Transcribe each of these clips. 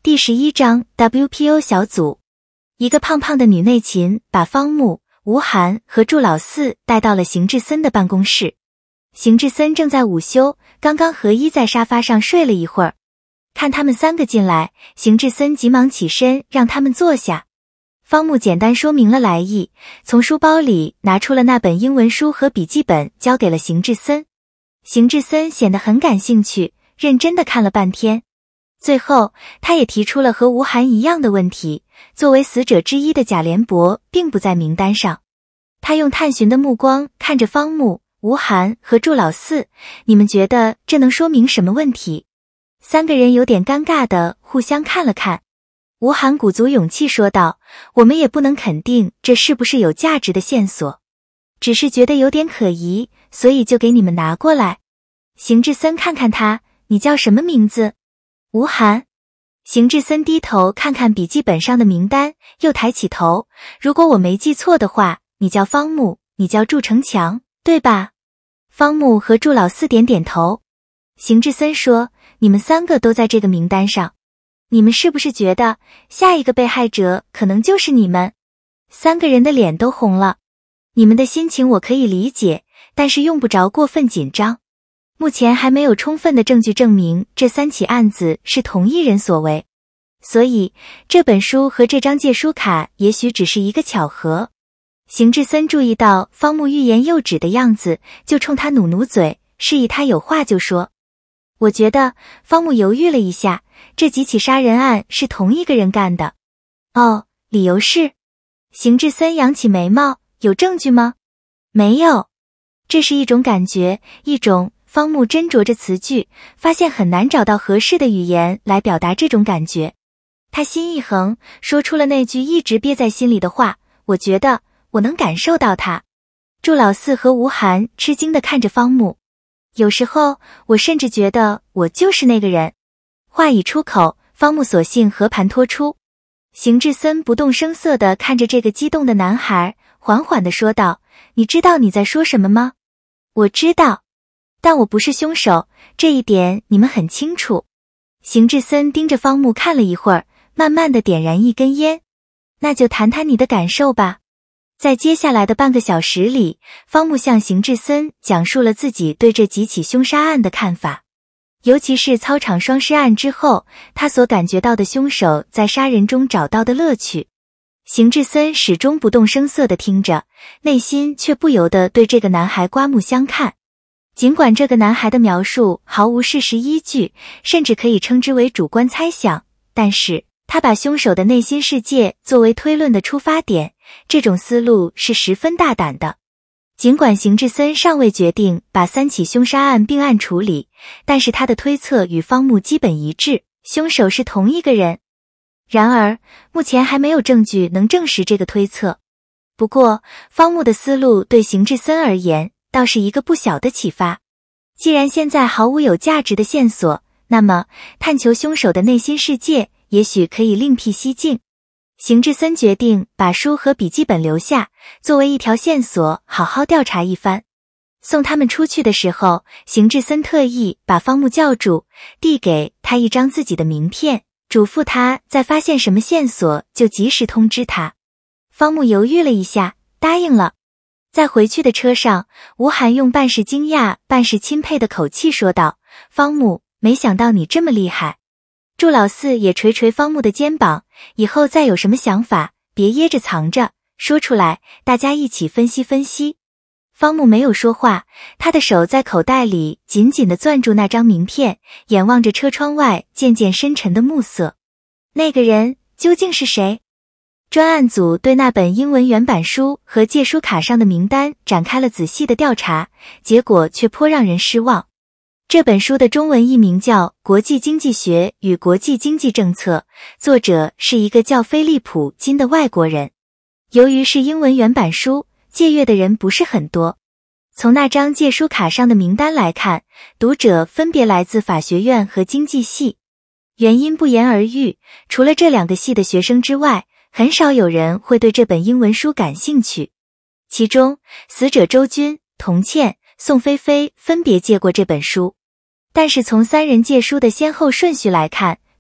第11章 WPO 小组。一个胖胖的女内勤把方木、吴涵和祝老四带到了邢志森的办公室。邢志森正在午休，刚刚合一在沙发上睡了一会儿。看他们三个进来，邢志森急忙起身让他们坐下。方木简单说明了来意，从书包里拿出了那本英文书和笔记本，交给了邢志森。邢志森显得很感兴趣，认真地看了半天。最后，他也提出了和吴涵一样的问题，作为死者之一的贾连伯并不在名单上。他用探寻的目光看着方木、吴涵和祝老四，你们觉得这能说明什么问题？三个人有点尴尬地互相看了看。吴涵鼓足勇气说道，我们也不能肯定这是不是有价值的线索，只是觉得有点可疑，所以就给你们拿过来。邢志森看看他，你叫什么名字？吴涵。邢志森低头看看笔记本上的名单，又抬起头，如果我没记错的话，你叫方木，你叫祝成强，对吧？方木和祝老四点点头。邢志森说，你们三个都在这个名单上，你们是不是觉得下一个被害者可能就是你们？三个人的脸都红了。你们的心情我可以理解，但是用不着过分紧张。目前还没有充分的证据证明这三起案子是同一人所为，所以这本书和这张借书卡也许只是一个巧合。邢志森注意到方木欲言又止的样子，就冲他努努嘴，示意他有话就说。我觉得方木犹豫了一下，这几起杀人案是同一个人干的。哦，理由是？邢志森扬起眉毛，有证据吗？没有。这是一种感觉，一种方木斟酌着词句，发现很难找到合适的语言来表达这种感觉。他心一横，说出了那句一直憋在心里的话，我觉得我能感受到他。祝老四和吴涵吃惊地看着方木，有时候我甚至觉得我就是那个人。话已出口，方木索性和盘托出。邢志森不动声色地看着这个激动的男孩，缓缓地说道，你知道你在说什么吗？我知道，但我不是凶手，这一点你们很清楚。邢志森盯着方木看了一会儿，慢慢地点燃一根烟。那就谈谈你的感受吧。在接下来的半个小时里，方木向邢志森讲述了自己对这几起凶杀案的看法，尤其是操场双尸案之后，他所感觉到的凶手在杀人中找到的乐趣。邢志森始终不动声色地听着，内心却不由得对这个男孩刮目相看。尽管这个男孩的描述毫无事实依据，甚至可以称之为主观猜想，但是他把凶手的内心世界作为推论的出发点，这种思路是十分大胆的。尽管邢志森尚未决定把三起凶杀案并案处理，但是他的推测与方木基本一致，凶手是同一个人。然而，目前还没有证据能证实这个推测。不过，方木的思路对邢志森而言，倒是一个不小的启发。既然现在毫无有价值的线索，那么探求凶手的内心世界，也许可以另辟蹊径。邢志森决定把书和笔记本留下，作为一条线索，好好调查一番。送他们出去的时候，邢志森特意把方木叫住，递给他一张自己的名片，嘱咐他在发现什么线索就及时通知他。方木犹豫了一下，答应了。在回去的车上，吴涵用半是惊讶半是钦佩的口气说道，方木，没想到你这么厉害。祝老四也捶捶方木的肩膀，以后再有什么想法，别掖着藏着，说出来，大家一起分析分析。方木没有说话，他的手在口袋里紧紧地攥住那张名片，眼望着车窗外渐渐深沉的暮色。那个人究竟是谁？专案组对那本英文原版书和借书卡上的名单展开了仔细的调查，结果却颇让人失望。这本书的中文译名叫《国际经济学与国际经济政策》，作者是一个叫菲利普·金的外国人。由于是英文原版书，借阅的人不是很多。从那张借书卡上的名单来看，读者分别来自法学院和经济系。原因不言而喻，除了这两个系的学生之外，很少有人会对这本英文书感兴趣。其中，死者周军、童倩、宋菲菲分别借过这本书。但是从三人借书的先后顺序来看，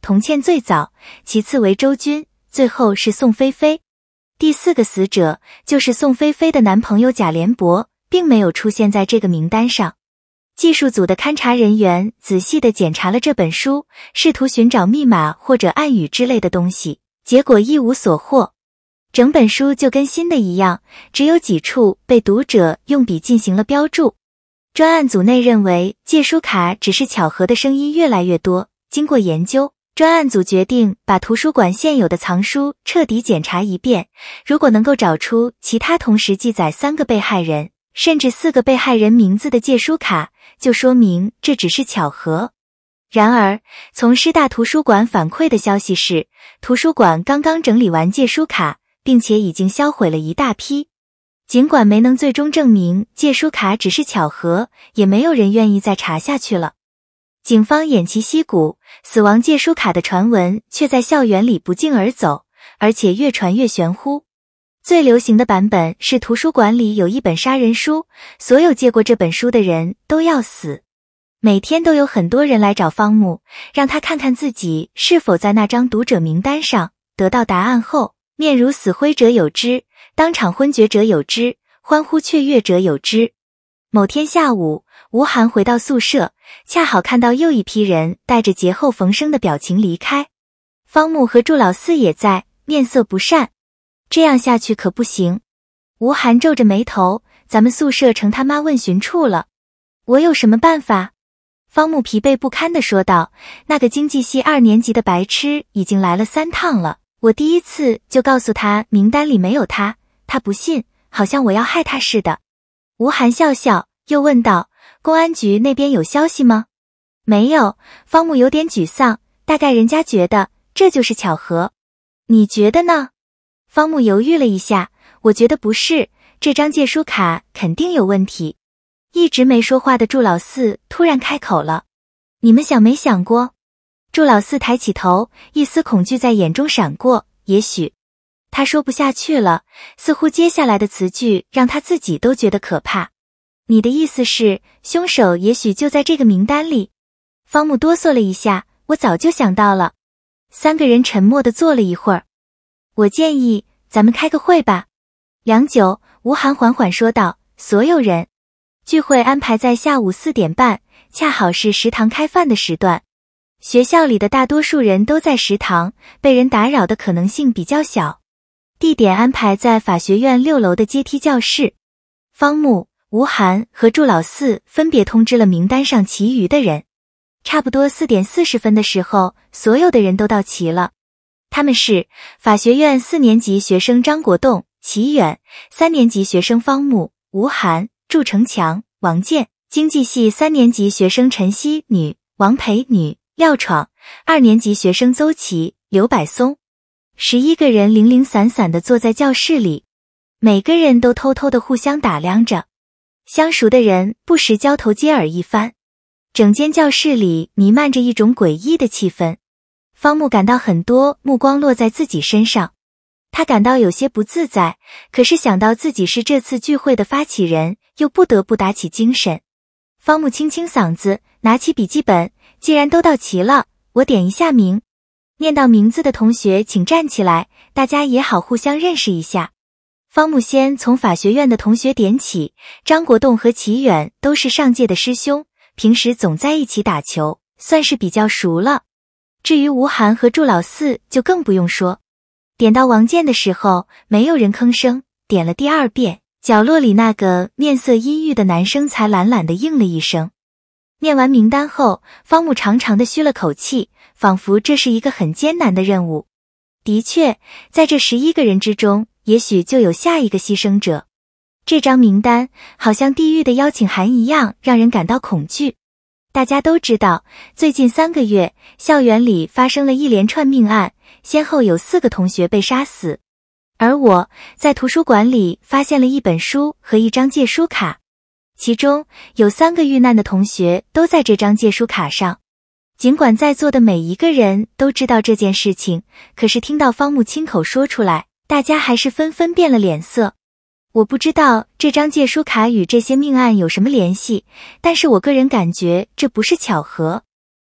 童倩最早，其次为周军，最后是宋菲菲。第4个死者就是宋菲菲的男朋友贾连伯，并没有出现在这个名单上。技术组的勘查人员仔细地检查了这本书，试图寻找密码或者暗语之类的东西，结果一无所获。整本书就跟新的一样，只有几处被读者用笔进行了标注。专案组内认为借书卡只是巧合的声音越来越多，经过研究，专案组决定把图书馆现有的藏书彻底检查一遍，如果能够找出其他同时记载3个被害人，甚至4个被害人名字的借书卡，就说明这只是巧合。然而，从师大图书馆反馈的消息是，图书馆刚刚整理完借书卡，并且已经销毁了一大批。尽管没能最终证明借书卡只是巧合，也没有人愿意再查下去了。警方偃旗息鼓，死亡借书卡的传闻却在校园里不胫而走，而且越传越玄乎。最流行的版本是图书馆里有一本杀人书，所有借过这本书的人都要死。每天都有很多人来找方木，让他看看自己是否在那张读者名单上。得到答案后，面如死灰者有之，当场昏厥者有之，欢呼雀跃者有之。某天下午，吴涵回到宿舍，恰好看到又一批人带着劫后逢生的表情离开。方木和祝老四也在，面色不善。这样下去可不行。吴涵皱着眉头，咱们宿舍成他妈问询处了。我有什么办法？方木疲惫不堪地说道，那个经济系2年级的白痴已经来了3趟了，我第一次就告诉他名单里没有他，他不信，好像我要害他似的。吴涵笑笑，又问道，公安局那边有消息吗？没有。方木有点沮丧，大概人家觉得这就是巧合。你觉得呢？方木犹豫了一下，我觉得不是，这张借书卡肯定有问题。一直没说话的祝老四突然开口了，你们想没想过？祝老四抬起头，一丝恐惧在眼中闪过，也许。他说不下去了，似乎接下来的词句让他自己都觉得可怕。你的意思是，凶手也许就在这个名单里？方木哆嗦了一下，我早就想到了。3个人沉默地坐了一会儿。我建议咱们开个会吧。良久，吴涵缓缓说道，所有人。聚会安排在下午4点半，恰好是食堂开饭的时段。学校里的大多数人都在食堂，被人打扰的可能性比较小。地点安排在法学院6楼的阶梯教室。方木、吴涵和祝老四分别通知了名单上其余的人。差不多4点40分的时候，所有的人都到齐了。他们是法学院4年级学生张国栋、齐远，3年级学生方木、吴涵、祝成强、王健，经济系3年级学生陈曦女、王培女、廖闯，2年级学生邹琪、刘柏松。11个人零零散散地坐在教室里，每个人都偷偷地互相打量着，相熟的人不时交头接耳一番。整间教室里弥漫着一种诡异的气氛。方木感到很多目光落在自己身上，他感到有些不自在，可是想到自己是这次聚会的发起人，又不得不打起精神。方木清清嗓子，拿起笔记本，既然都到齐了，我点一下名。念到名字的同学请站起来，大家也好互相认识一下。方木先从法学院的同学点起，张国栋和齐远都是上届的师兄，平时总在一起打球，算是比较熟了。至于吴涵和祝老四就更不用说。点到王健的时候，没有人吭声，点了第2遍，角落里那个面色阴郁的男生才懒懒地应了一声。念完名单后，方木长长地吁了口气，仿佛这是一个很艰难的任务。的确，在这11个人之中，也许就有下一个牺牲者。这张名单好像地狱的邀请函一样，让人感到恐惧。大家都知道，最近3个月，校园里发生了一连串命案，先后有4个同学被杀死。而我在图书馆里发现了一本书和一张借书卡，其中有3个遇难的同学都在这张借书卡上。尽管在座的每一个人都知道这件事情，可是听到方木亲口说出来，大家还是纷纷变了脸色。我不知道这张借书卡与这些命案有什么联系，但是我个人感觉这不是巧合。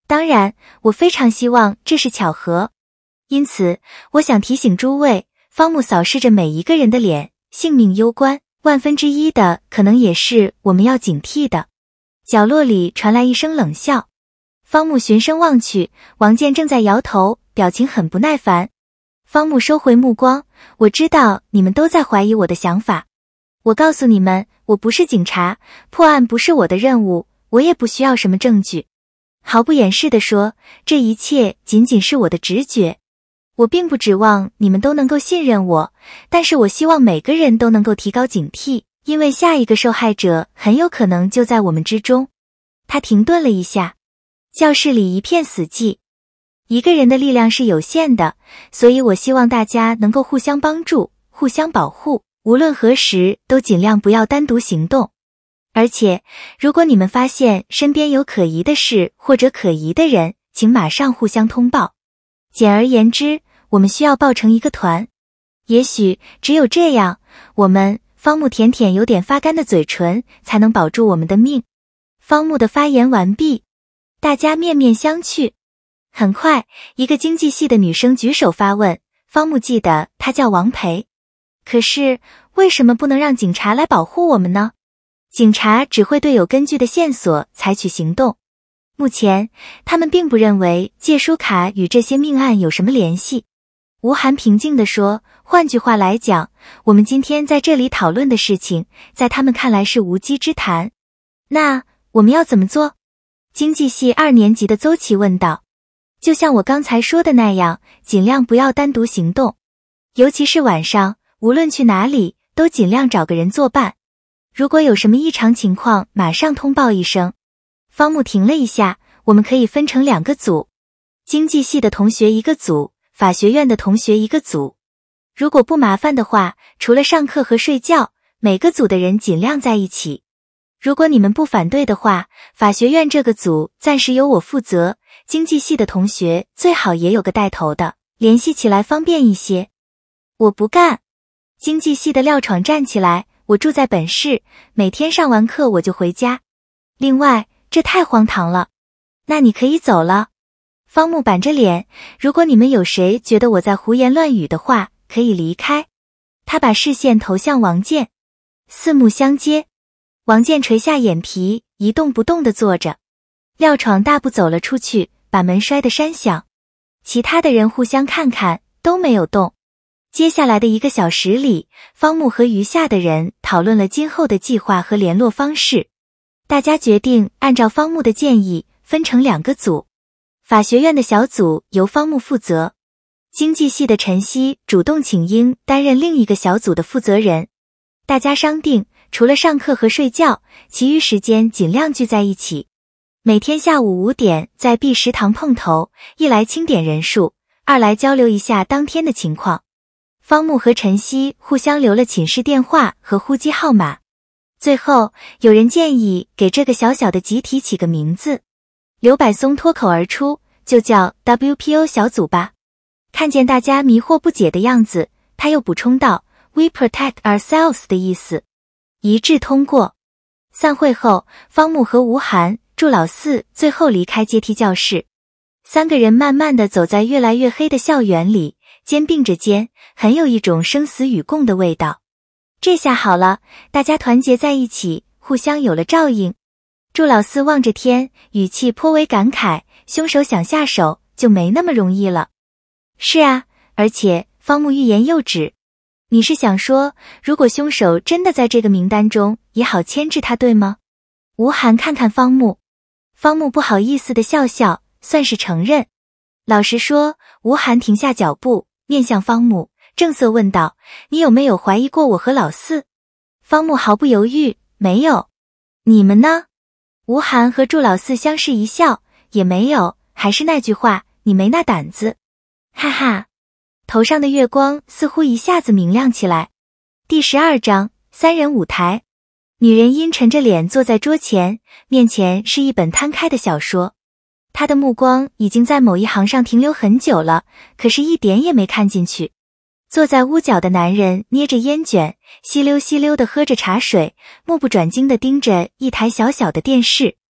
当然，我非常希望这是巧合。因此，我想提醒诸位，方木扫视着每一个人的脸，性命攸关，1/1000的可能也是我们要警惕的。角落里传来一声冷笑。方木循声望去，王健正在摇头，表情很不耐烦。方木收回目光，我知道你们都在怀疑我的想法。我告诉你们，我不是警察，破案不是我的任务，我也不需要什么证据。毫不掩饰地说，这一切仅仅是我的直觉。我并不指望你们都能够信任我，但是我希望每个人都能够提高警惕，因为下一个受害者很有可能就在我们之中。他停顿了一下，教室里一片死寂。一个人的力量是有限的，所以我希望大家能够互相帮助，互相保护，无论何时都尽量不要单独行动。而且，如果你们发现身边有可疑的事或者可疑的人，请马上互相通报。简而言之，我们需要抱成一个团。也许只有这样，我们方木舔舔有点发干的嘴唇，才能保住我们的命。方木的发言完毕，大家面面相觑。很快，一个经济系的女生举手发问，方木记得她叫王培。可是，为什么不能让警察来保护我们呢？警察只会对有根据的线索采取行动。目前，他们并不认为借书卡与这些命案有什么联系。吴涵平静地说，换句话来讲，我们今天在这里讨论的事情，在他们看来是无稽之谈。那我们要怎么做？经济系2年级的邹琪问道。就像我刚才说的那样，尽量不要单独行动，尤其是晚上，无论去哪里，都尽量找个人作伴。如果有什么异常情况，马上通报一声。方木停了一下，我们可以分成2个组，经济系的同学一个组，法学院的同学一个组。如果不麻烦的话，除了上课和睡觉，每个组的人尽量在一起。如果你们不反对的话，法学院这个组暂时由我负责，经济系的同学最好也有个带头的，联系起来方便一些。我不干。经济系的廖闯站起来，我住在本市，每天上完课我就回家。另外，这太荒唐了。那你可以走了。方木板着脸，如果你们有谁觉得我在胡言乱语的话，可以离开。他把视线投向王健，四目相接。王健垂下眼皮，一动不动地坐着。廖闯大步走了出去，把门摔得山响。其他的人互相看看，都没有动。接下来的1个小时里，方木和余下的人讨论了今后的计划和联络方式。大家决定按照方木的建议，分成2个组。法学院的小组由方木负责，经济系的陈曦主动请缨担任另一个小组的负责人。大家商定，除了上课和睡觉，其余时间尽量聚在一起。每天下午5点在 B 食堂碰头，一来清点人数，二来交流一下当天的情况。方木和陈曦互相留了寝室电话和呼机号码。最后，有人建议给这个小小的集体起个名字。刘柏松脱口而出，就叫 WPO 小组吧。看见大家迷惑不解的样子，他又补充道 We protect ourselves 的意思。一致通过。散会后，方木和吴涵、祝老四最后离开阶梯教室。3个人慢慢地走在越来越黑的校园里，肩并着肩，很有一种生死与共的味道。这下好了，大家团结在一起，互相有了照应。祝老四望着天，语气颇为感慨，凶手想下手就没那么容易了。是啊，而且方木欲言又止。你是想说，如果凶手真的在这个名单中，也好牵制他，对吗？吴涵看看方木，方木不好意思地笑笑，算是承认。老实说，吴涵停下脚步，面向方木，正色问道：你有没有怀疑过我和老四？方木毫不犹豫：没有。你们呢？吴涵和祝老四相视一笑，也没有，还是那句话，你没那胆子。哈哈。头上的月光似乎一下子明亮起来。第12章3人舞台。女人阴沉着脸坐在桌前，面前是一本摊开的小说。她的目光已经在某一行上停留很久了，可是一点也没看进去。坐在屋角的男人捏着烟卷，吸溜吸溜地喝着茶水，目不转睛地盯着一台小小的电视。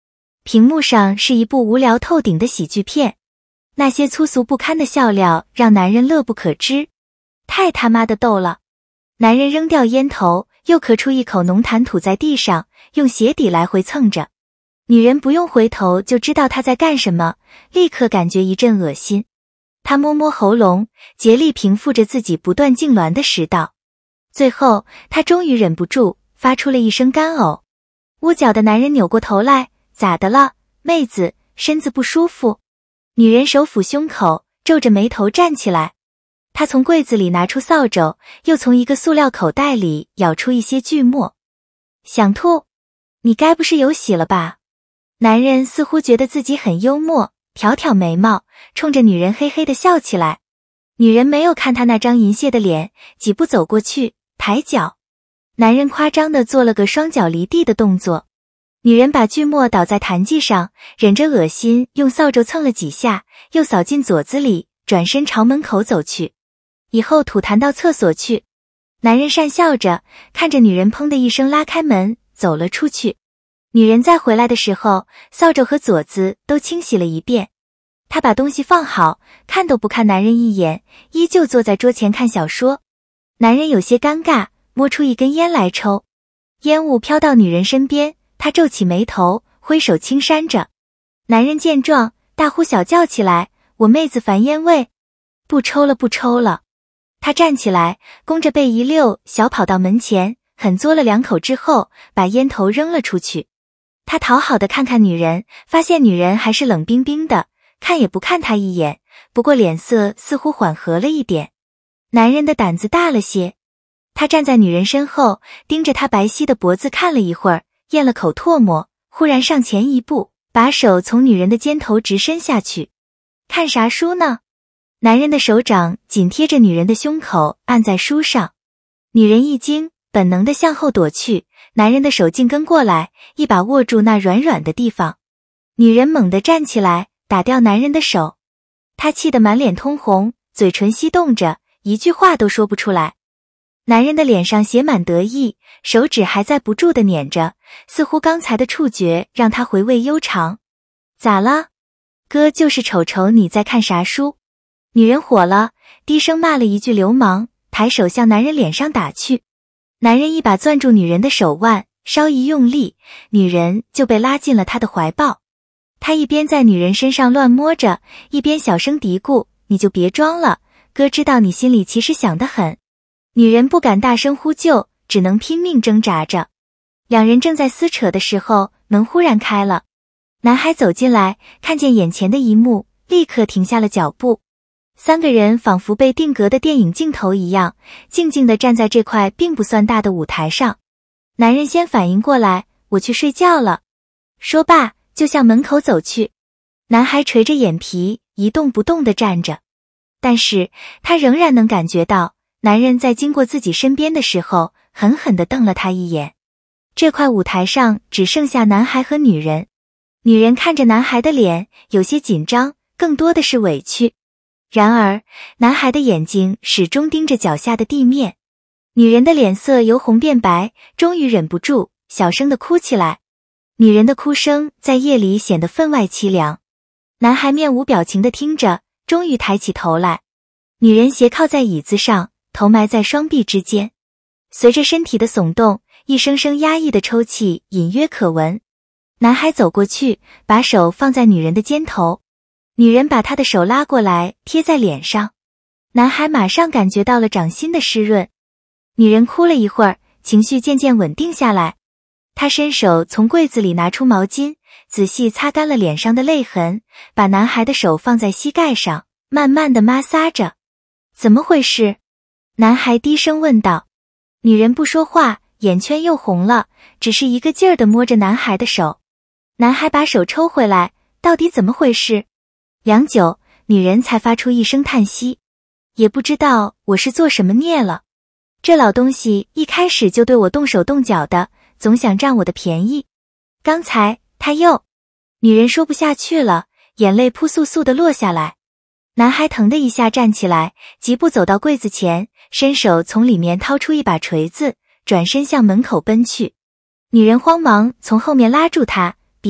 屏幕上是一部无聊透顶的喜剧片，那些粗俗不堪的笑料让男人乐不可支，太他妈的逗了。男人扔掉烟头，又咳出一口浓痰吐在地上，用鞋底来回蹭着。女人不用回头就知道他在干什么，立刻感觉一阵恶心。她摸摸喉咙，竭力平复着自己不断痉挛的食道。最后，她终于忍不住，发出了一声干呕。捂脚的男人扭过头来，咋的了，妹子，身子不舒服？女人手抚胸口，皱着眉头站起来。她从柜子里拿出扫帚，又从一个塑料口袋里舀出一些锯末。想吐？你该不是有喜了吧？男人似乎觉得自己很幽默，挑挑眉毛，冲着女人嘿嘿地笑起来。女人没有看他那张淫亵的脸，几步走过去，抬脚。男人夸张地做了个双脚离地的动作。女人把锯末倒在痰迹上，忍着恶心，用扫帚蹭了几下，又扫进左子里，转身朝门口走去。以后吐痰到厕所去。男人讪笑着，看着女人砰的一声拉开门，走了出去。女人再回来的时候，扫帚和左子都清洗了一遍。她把东西放好，看都不看男人一眼，依旧坐在桌前看小说。男人有些尴尬，摸出一根烟来抽。烟雾飘到女人身边，她皱起眉头，挥手轻扇着。男人见状，大呼小叫起来：我妹子烦烟味，不抽了不抽了。他站起来，弓着背一溜小跑到门前，狠嘬了2口之后，把烟头扔了出去。他讨好的看看女人，发现女人还是冷冰冰的，看也不看他一眼，不过脸色似乎缓和了一点。男人的胆子大了些，他站在女人身后，盯着她白皙的脖子看了一会儿，咽了口唾沫，忽然上前一步，把手从女人的肩头直伸下去。看啥书呢？男人的手掌紧贴着女人的胸口，按在书上。女人一惊，本能地向后躲去，男人的手竟跟过来，一把握住那软软的地方。女人猛地站起来，打掉男人的手。她气得满脸通红，嘴唇翕动着，一句话都说不出来。男人的脸上写满得意，手指还在不住地捻着，似乎刚才的触觉让他回味悠长。咋了？哥就是瞅瞅你在看啥书。女人火了，低声骂了一句流氓，抬手向男人脸上打去。男人一把攥住女人的手腕，稍一用力，女人就被拉进了他的怀抱。他一边在女人身上乱摸着，一边小声嘀咕：你就别装了，哥知道你心里其实想得很。女人不敢大声呼救，只能拼命挣扎着。两人正在撕扯的时候，门忽然开了。男孩走进来，看见眼前的一幕，立刻停下了脚步。3个人仿佛被定格的电影镜头一样，静静地站在这块并不算大的舞台上。男人先反应过来，我去睡觉了。说罢，就向门口走去。男孩垂着眼皮，一动不动地站着。但是他仍然能感觉到，男人在经过自己身边的时候，狠狠地瞪了他一眼。这块舞台上只剩下男孩和女人。女人看着男孩的脸，有些紧张，更多的是委屈。然而，男孩的眼睛始终盯着脚下的地面。女人的脸色由红变白，终于忍不住，小声地哭起来。女人的哭声在夜里显得分外凄凉。男孩面无表情地听着，终于抬起头来。女人斜靠在椅子上，头埋在双臂之间。随着身体的耸动，一声声压抑的抽泣隐约可闻。男孩走过去，把手放在女人的肩头。女人把他的手拉过来，贴在脸上。男孩马上感觉到了掌心的湿润。女人哭了一会儿，情绪渐渐稳定下来。她伸手从柜子里拿出毛巾，仔细擦干了脸上的泪痕，把男孩的手放在膝盖上，慢慢地摩挲着。怎么回事？男孩低声问道。女人不说话，眼圈又红了，只是一个劲儿地摸着男孩的手。男孩把手抽回来，到底怎么回事？良久，女人才发出一声叹息。也不知道我是做什么孽了。这老东西一开始就对我动手动脚的，总想占我的便宜。刚才他又……女人说不下去了，眼泪扑簌簌地落下来。男孩腾的一下站起来，疾步走到柜子前，伸手从里面掏出一把锤子，转身向门口奔去。女人慌忙从后面拉住他，别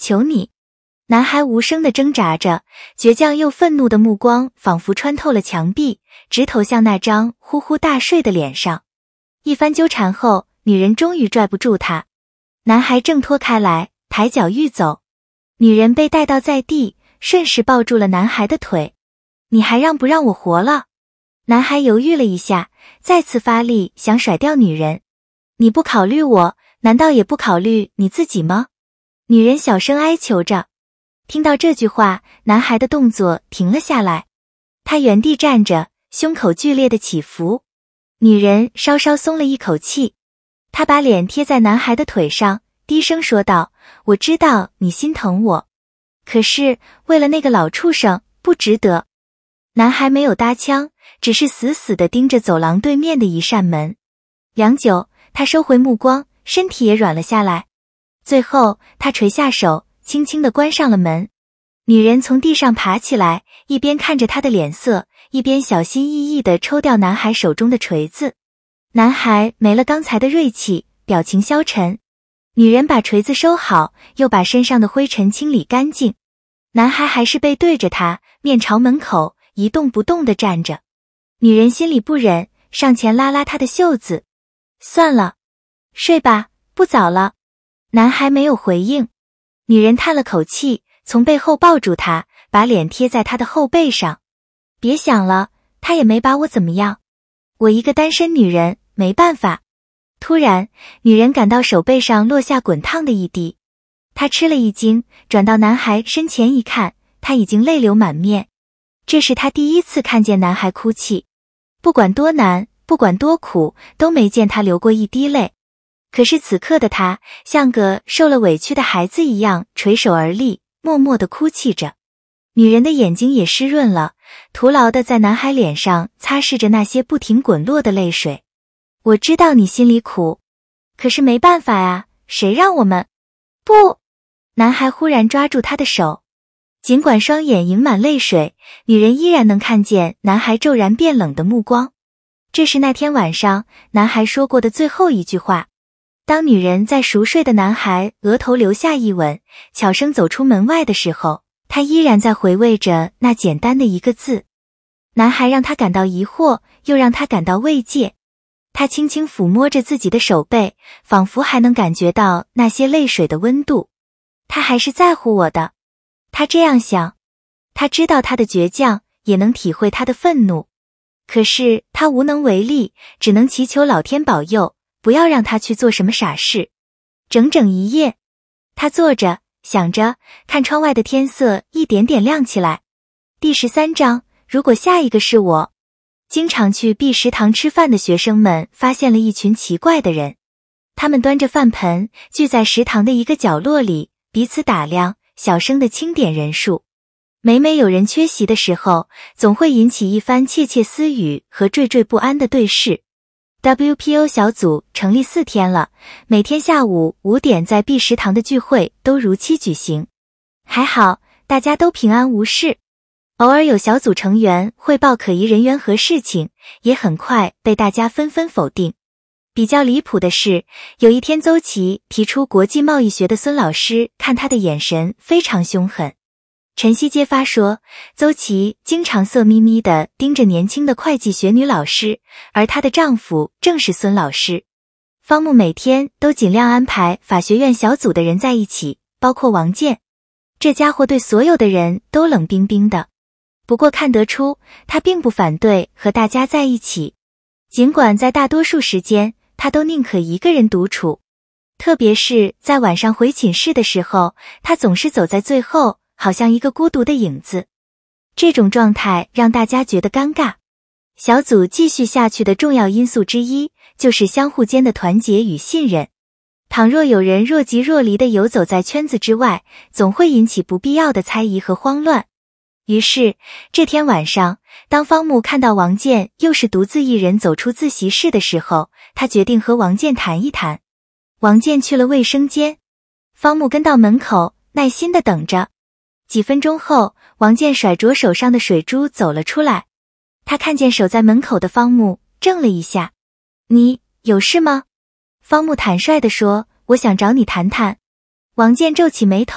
求你。男孩无声地挣扎着，倔强又愤怒的目光仿佛穿透了墙壁，直投向那张呼呼大睡的脸上。一番纠缠后，女人终于拽不住他，男孩挣脱开来，抬脚欲走，女人被带到在地，顺势抱住了男孩的腿。你还让不让我活了？男孩犹豫了一下，再次发力想甩掉女人。你不考虑我，难道也不考虑你自己吗？女人小声哀求着。听到这句话，男孩的动作停了下来，他原地站着，胸口剧烈的起伏。女人稍稍松了一口气，她把脸贴在男孩的腿上，低声说道：我知道你心疼我，可是为了那个老畜生，不值得。男孩没有搭腔，只是死死地盯着走廊对面的一扇门。良久，他收回目光，身体也软了下来。最后，他垂下手，轻轻地关上了门。女人从地上爬起来，一边看着他的脸色，一边小心翼翼地抽掉男孩手中的锤子。男孩没了刚才的锐气，表情消沉。女人把锤子收好，又把身上的灰尘清理干净。男孩还是背对着她，面朝门口，一动不动地站着。女人心里不忍，上前拉拉他的袖子。算了，睡吧，不早了。男孩没有回应。女人叹了口气，从背后抱住他，把脸贴在他的后背上。别想了，他也没把我怎么样。我一个单身女人，没办法。突然，女人感到手背上落下滚烫的一滴。她吃了一惊，转到男孩身前一看，他已经泪流满面。这是她第一次看见男孩哭泣，不管多难，不管多苦，都没见他流过一滴泪。可是此刻的他像个受了委屈的孩子一样垂手而立，默默地哭泣着。女人的眼睛也湿润了，徒劳地在男孩脸上擦拭着那些不停滚落的泪水。我知道你心里苦，可是没办法呀，谁让我们……不！男孩忽然抓住她的手，尽管双眼盈满泪水，女人依然能看见男孩骤然变冷的目光。这是那天晚上男孩说过的最后一句话。当女人在熟睡的男孩额头留下一吻，悄声走出门外的时候，她依然在回味着那简单的一个字。男孩让她感到疑惑，又让她感到慰藉。他轻轻抚摸着自己的手背，仿佛还能感觉到那些泪水的温度。他还是在乎我的，他这样想。他知道他的倔强，也能体会他的愤怒。可是他无能为力，只能祈求老天保佑，不要让他去做什么傻事。整整一夜，他坐着，想着，看窗外的天色一点点亮起来。第13章，如果下一个是我。经常去 B 食堂吃饭的学生们发现了一群奇怪的人，他们端着饭盆，聚在食堂的一个角落里，彼此打量，小声地清点人数。每每有人缺席的时候，总会引起一番窃窃私语和惴惴不安的对视。WPO 小组成立4天了，每天下午5点在 B 食堂的聚会都如期举行。还好，大家都平安无事。偶尔有小组成员汇报可疑人员和事情，也很快被大家纷纷否定。比较离谱的是，有一天邹琪提出国际贸易学的孙老师看他的眼神非常凶狠。晨曦揭发说，邹琪经常色眯眯地盯着年轻的会计学女老师，而她的丈夫正是孙老师。方木每天都尽量安排法学院小组的人在一起，包括王健。这家伙对所有的人都冷冰冰的。不过看得出，他并不反对和大家在一起，尽管在大多数时间，他都宁可一个人独处。特别是在晚上回寝室的时候，他总是走在最后，好像一个孤独的影子。这种状态让大家觉得尴尬。小组继续下去的重要因素之一，就是相互间的团结与信任。倘若有人若即若离地游走在圈子之外，总会引起不必要的猜疑和慌乱。于是这天晚上，当方木看到王健又是独自一人走出自习室的时候，他决定和王健谈一谈。王健去了卫生间，方木跟到门口，耐心地等着。几分钟后，王健甩着手上的水珠走了出来。他看见守在门口的方木，怔了一下。你有事吗？方木坦率地说，我想找你谈谈。王健皱起眉头，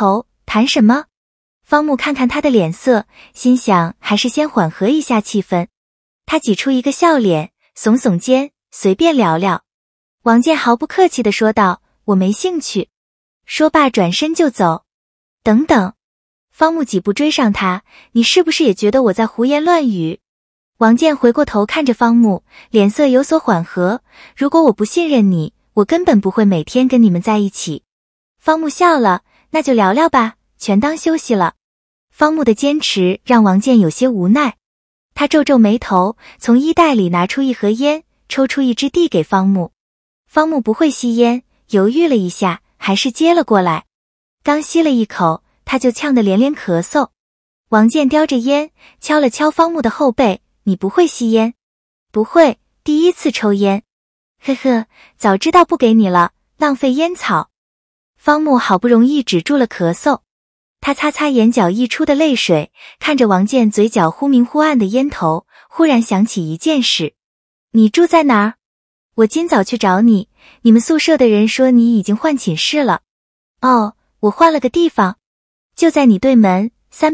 谈什么？方木看看他的脸色，心想还是先缓和一下气氛。他挤出一个笑脸，耸耸肩，随便聊聊。王健毫不客气地说道，我没兴趣。说罢转身就走。等等。方木几步追上他，你是不是也觉得我在胡言乱语？王健回过头看着方木，脸色有所缓和，如果我不信任你，我根本不会每天跟你们在一起。方木笑了，那就聊聊吧，全当休息了。方木的坚持让王健有些无奈，他皱皱眉头，从衣袋里拿出一盒烟，抽出一支递给方木。方木不会吸烟，犹豫了一下，还是接了过来。刚吸了一口，他就呛得连连咳嗽。王健叼着烟，敲了敲方木的后背，你不会吸烟？不会，第一次抽烟。呵呵，早知道不给你了，浪费烟草。方木好不容易止住了咳嗽，他擦擦眼角溢出的泪水，看着王健嘴角忽明忽暗的烟头，忽然想起一件事。你住在哪儿？我今早去找你，你们宿舍的人说你已经换寝室了。哦，我换了个地方，就在你对门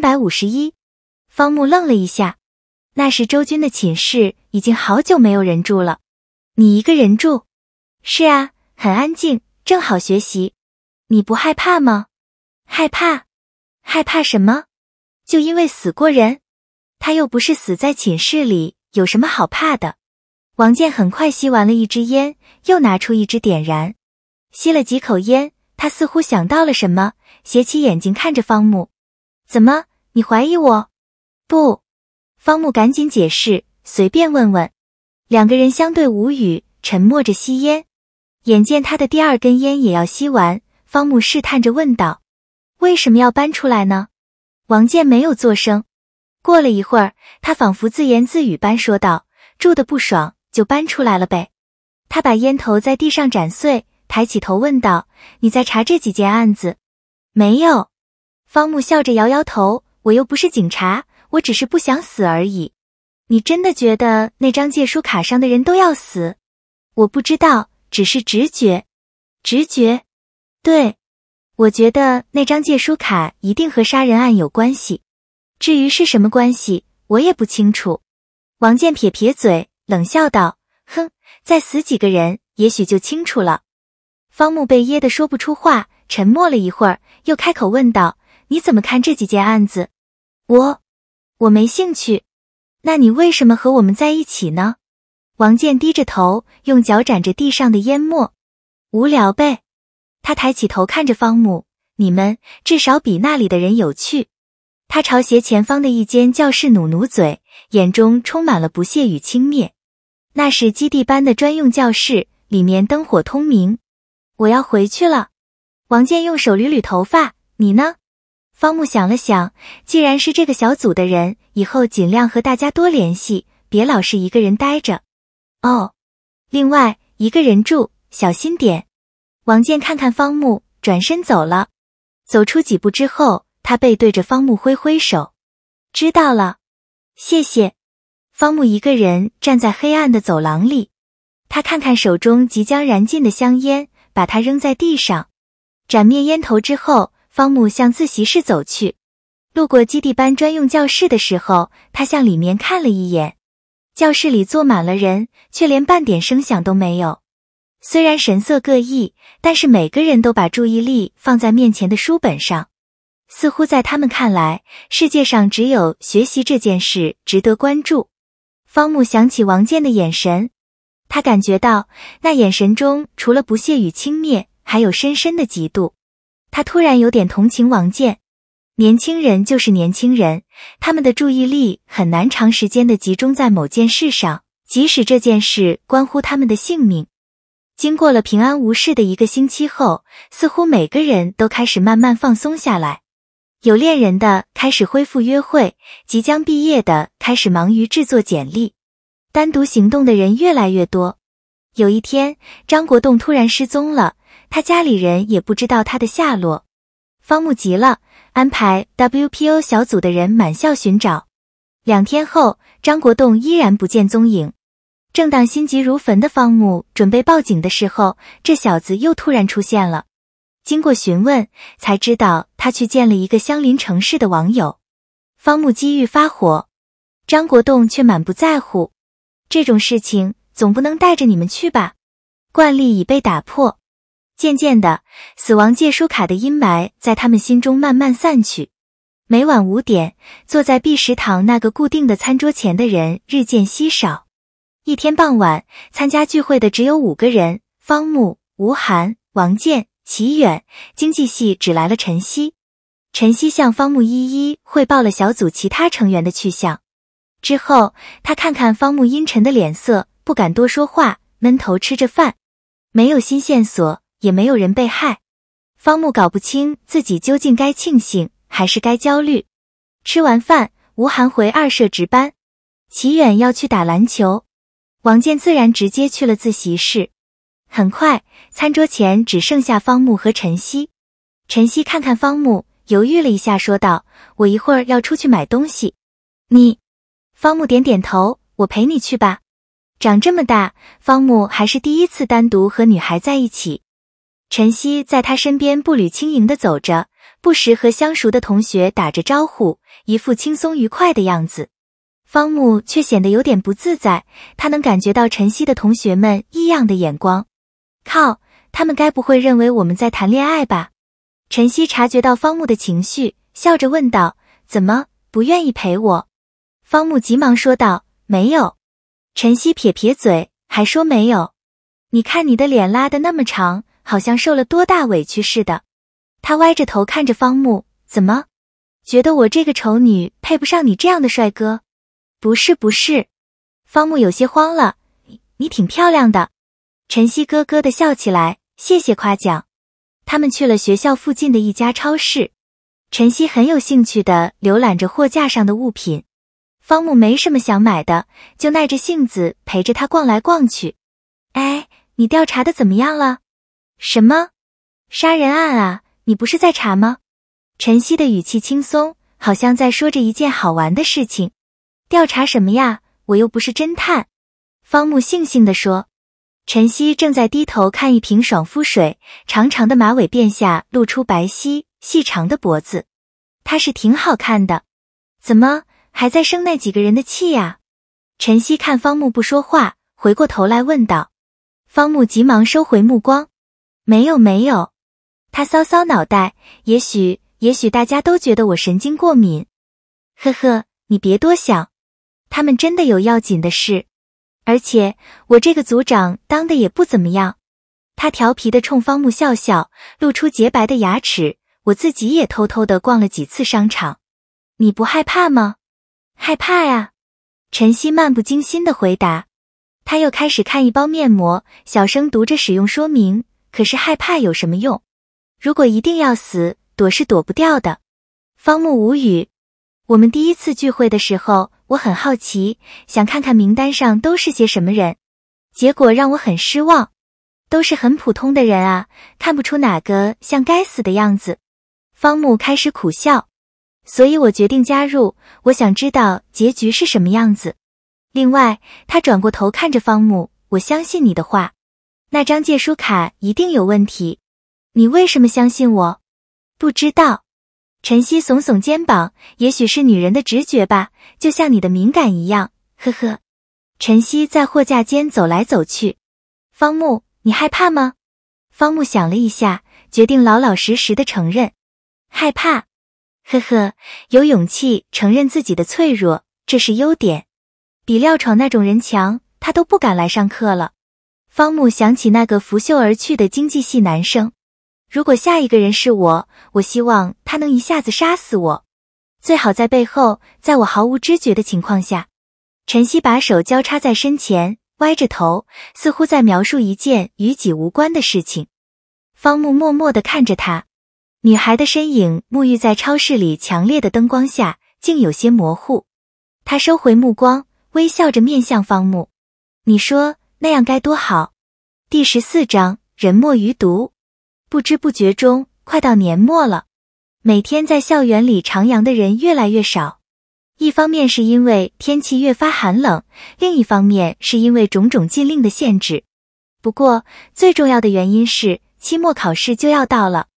351。方木愣了一下，那是周军的寝室，已经好久没有人住了。你一个人住？是啊，很安静，正好学习。你不害怕吗？害怕？害怕什么？就因为死过人？他又不是死在寝室里，有什么好怕的？王健很快吸完了一支烟，又拿出一支点燃。吸了几口烟，他似乎想到了什么，斜起眼睛看着方木。怎么，你怀疑我？不。方木赶紧解释，随便问问。两个人相对无语，沉默着吸烟。眼见他的第二根烟也要吸完，方木试探着问道，为什么要搬出来呢？王健没有作声。过了一会儿，他仿佛自言自语般说道，住得不爽就搬出来了呗。他把烟头在地上斩碎，抬起头问道，你在查这几件案子？没有。方木笑着摇摇头，我又不是警察，我只是不想死而已。你真的觉得那张借书卡上的人都要死？我不知道，只是直觉。直觉？对，我觉得那张借书卡一定和杀人案有关系。至于是什么关系，我也不清楚。王健撇撇嘴，冷笑道，哼，再死几个人，也许就清楚了。方木被噎得说不出话，沉默了一会儿，又开口问道，你怎么看这几件案子？我没兴趣。那你为什么和我们在一起呢？王健低着头，用脚沾着地上的烟沫。无聊呗。他抬起头看着方木，你们至少比那里的人有趣。他朝斜前方的一间教室努努嘴，眼中充满了不屑与轻蔑。那是基地班的专用教室，里面灯火通明。我要回去了。王健用手捋捋头发，你呢？方木想了想，既然是这个小组的人，以后尽量和大家多联系，别老是一个人待着。哦，另外一个人住，小心点。王健看看方木，转身走了。走出几步之后，他背对着方木挥挥手。知道了，谢谢。方木一个人站在黑暗的走廊里，他看看手中即将燃尽的香烟，把它扔在地上。斩灭烟头之后，方木向自习室走去。路过基地班专用教室的时候，他向里面看了一眼。教室里坐满了人，却连半点声响都没有。虽然神色各异，但是每个人都把注意力放在面前的书本上。似乎在他们看来，世界上只有学习这件事值得关注。方木想起王健的眼神，他感觉到那眼神中除了不屑与轻蔑，还有深深的嫉妒。他突然有点同情王健。年轻人就是年轻人，他们的注意力很难长时间地集中在某件事上，即使这件事关乎他们的性命。经过了平安无事的一个星期后，似乎每个人都开始慢慢放松下来。有恋人的开始恢复约会，即将毕业的开始忙于制作简历，单独行动的人越来越多。有一天，张国栋突然失踪了，他家里人也不知道他的下落。方木急了，安排 WPO 小组的人满校寻找。2天后，张国栋依然不见踪影。正当心急如焚的方木准备报警的时候，这小子又突然出现了。 经过询问，才知道他去见了一个相邻城市的网友。方木机遇发火，张国栋却满不在乎。这种事情总不能带着你们去吧？惯例已被打破。渐渐的，死亡借书卡的阴霾在他们心中慢慢散去。每晚5点，坐在 B 食堂那个固定的餐桌前的人日渐稀少。一天傍晚，参加聚会的只有5个人：方木、吴涵、王健、齐远。经济系只来了陈曦。陈曦向方木一一汇报了小组其他成员的去向。之后，他看看方木阴沉的脸色，不敢多说话，闷头吃着饭。没有新线索，也没有人被害。方木搞不清自己究竟该庆幸还是该焦虑。吃完饭，吴涵回二社值班，齐远要去打篮球，王健自然直接去了自习室。很快，餐桌前只剩下方木和陈曦。陈曦看看方木，犹豫了一下，说道：“我一会儿要出去买东西。”你？方木点点头，我陪你去吧。长这么大，方木还是第一次单独和女孩在一起。陈曦在他身边步履轻盈地走着，不时和相熟的同学打着招呼，一副轻松愉快的样子。方木却显得有点不自在，他能感觉到陈曦的同学们异样的眼光。靠，他们该不会认为我们在谈恋爱吧？陈曦察觉到方木的情绪，笑着问道：“怎么，不愿意陪我？”方木急忙说道：“没有。”陈曦撇撇嘴，还说没有。你看你的脸拉得那么长，好像受了多大委屈似的。他歪着头看着方木，怎么？觉得我这个丑女配不上你这样的帅哥？不是不是。方木有些慌了，你挺漂亮的。陈曦咯咯地笑起来，谢谢夸奖。他们去了学校附近的一家超市，陈曦很有兴趣地浏览着货架上的物品。方木没什么想买的，就耐着性子陪着他逛来逛去。哎，你调查的怎么样了？什么？杀人案啊，你不是在查吗？陈曦的语气轻松，好像在说着一件好玩的事情。调查什么呀？我又不是侦探。方木悻悻地说。陈曦正在低头看一瓶爽肤水，长长的马尾辫下露出白皙细长的脖子，她是挺好看的。怎么还在生那几个人的气呀？陈曦看方木不说话，回过头来问道。方木急忙收回目光，没有没有。他搔搔脑袋，也许大家都觉得我神经过敏。呵呵，你别多想，他们真的有要紧的事。而且我这个组长当的也不怎么样。他调皮地冲方木笑笑，露出洁白的牙齿。我自己也偷偷地逛了几次商场。你不害怕吗？害怕呀。陈曦漫不经心地回答。他又开始看一包面膜，小声读着使用说明。可是害怕有什么用？如果一定要死，躲是躲不掉的。方木无语。我们第一次聚会的时候，我很好奇，想看看名单上都是些什么人。结果让我很失望，都是很普通的人啊，看不出哪个像该死的样子。方木开始苦笑。所以我决定加入，我想知道结局是什么样子。另外，他转过头看着方木，我相信你的话，那张借书卡一定有问题。你为什么相信我？不知道。陈曦耸耸肩膀，也许是女人的直觉吧，就像你的敏感一样，呵呵。陈曦在货架间走来走去。方木，你害怕吗？方木想了一下，决定老老实实的承认。害怕。呵呵，有勇气承认自己的脆弱，这是优点。比廖闯那种人强，他都不敢来上课了。方木想起那个拂袖而去的经济系男生。如果下一个人是我，我希望他能一下子杀死我，最好在背后，在我毫无知觉的情况下。陈曦把手交叉在身前，歪着头，似乎在描述一件与己无关的事情。方木默默地看着他。女孩的身影沐浴在超市里强烈的灯光下，竟有些模糊。他收回目光，微笑着面向方木。你说那样该多好。第14章，人墨余毒。不知不觉中，快到年末了。每天在校园里徜徉的人越来越少。一方面是因为天气越发寒冷，另一方面是因为种种禁令的限制。不过，最重要的原因是期末考试就要到了。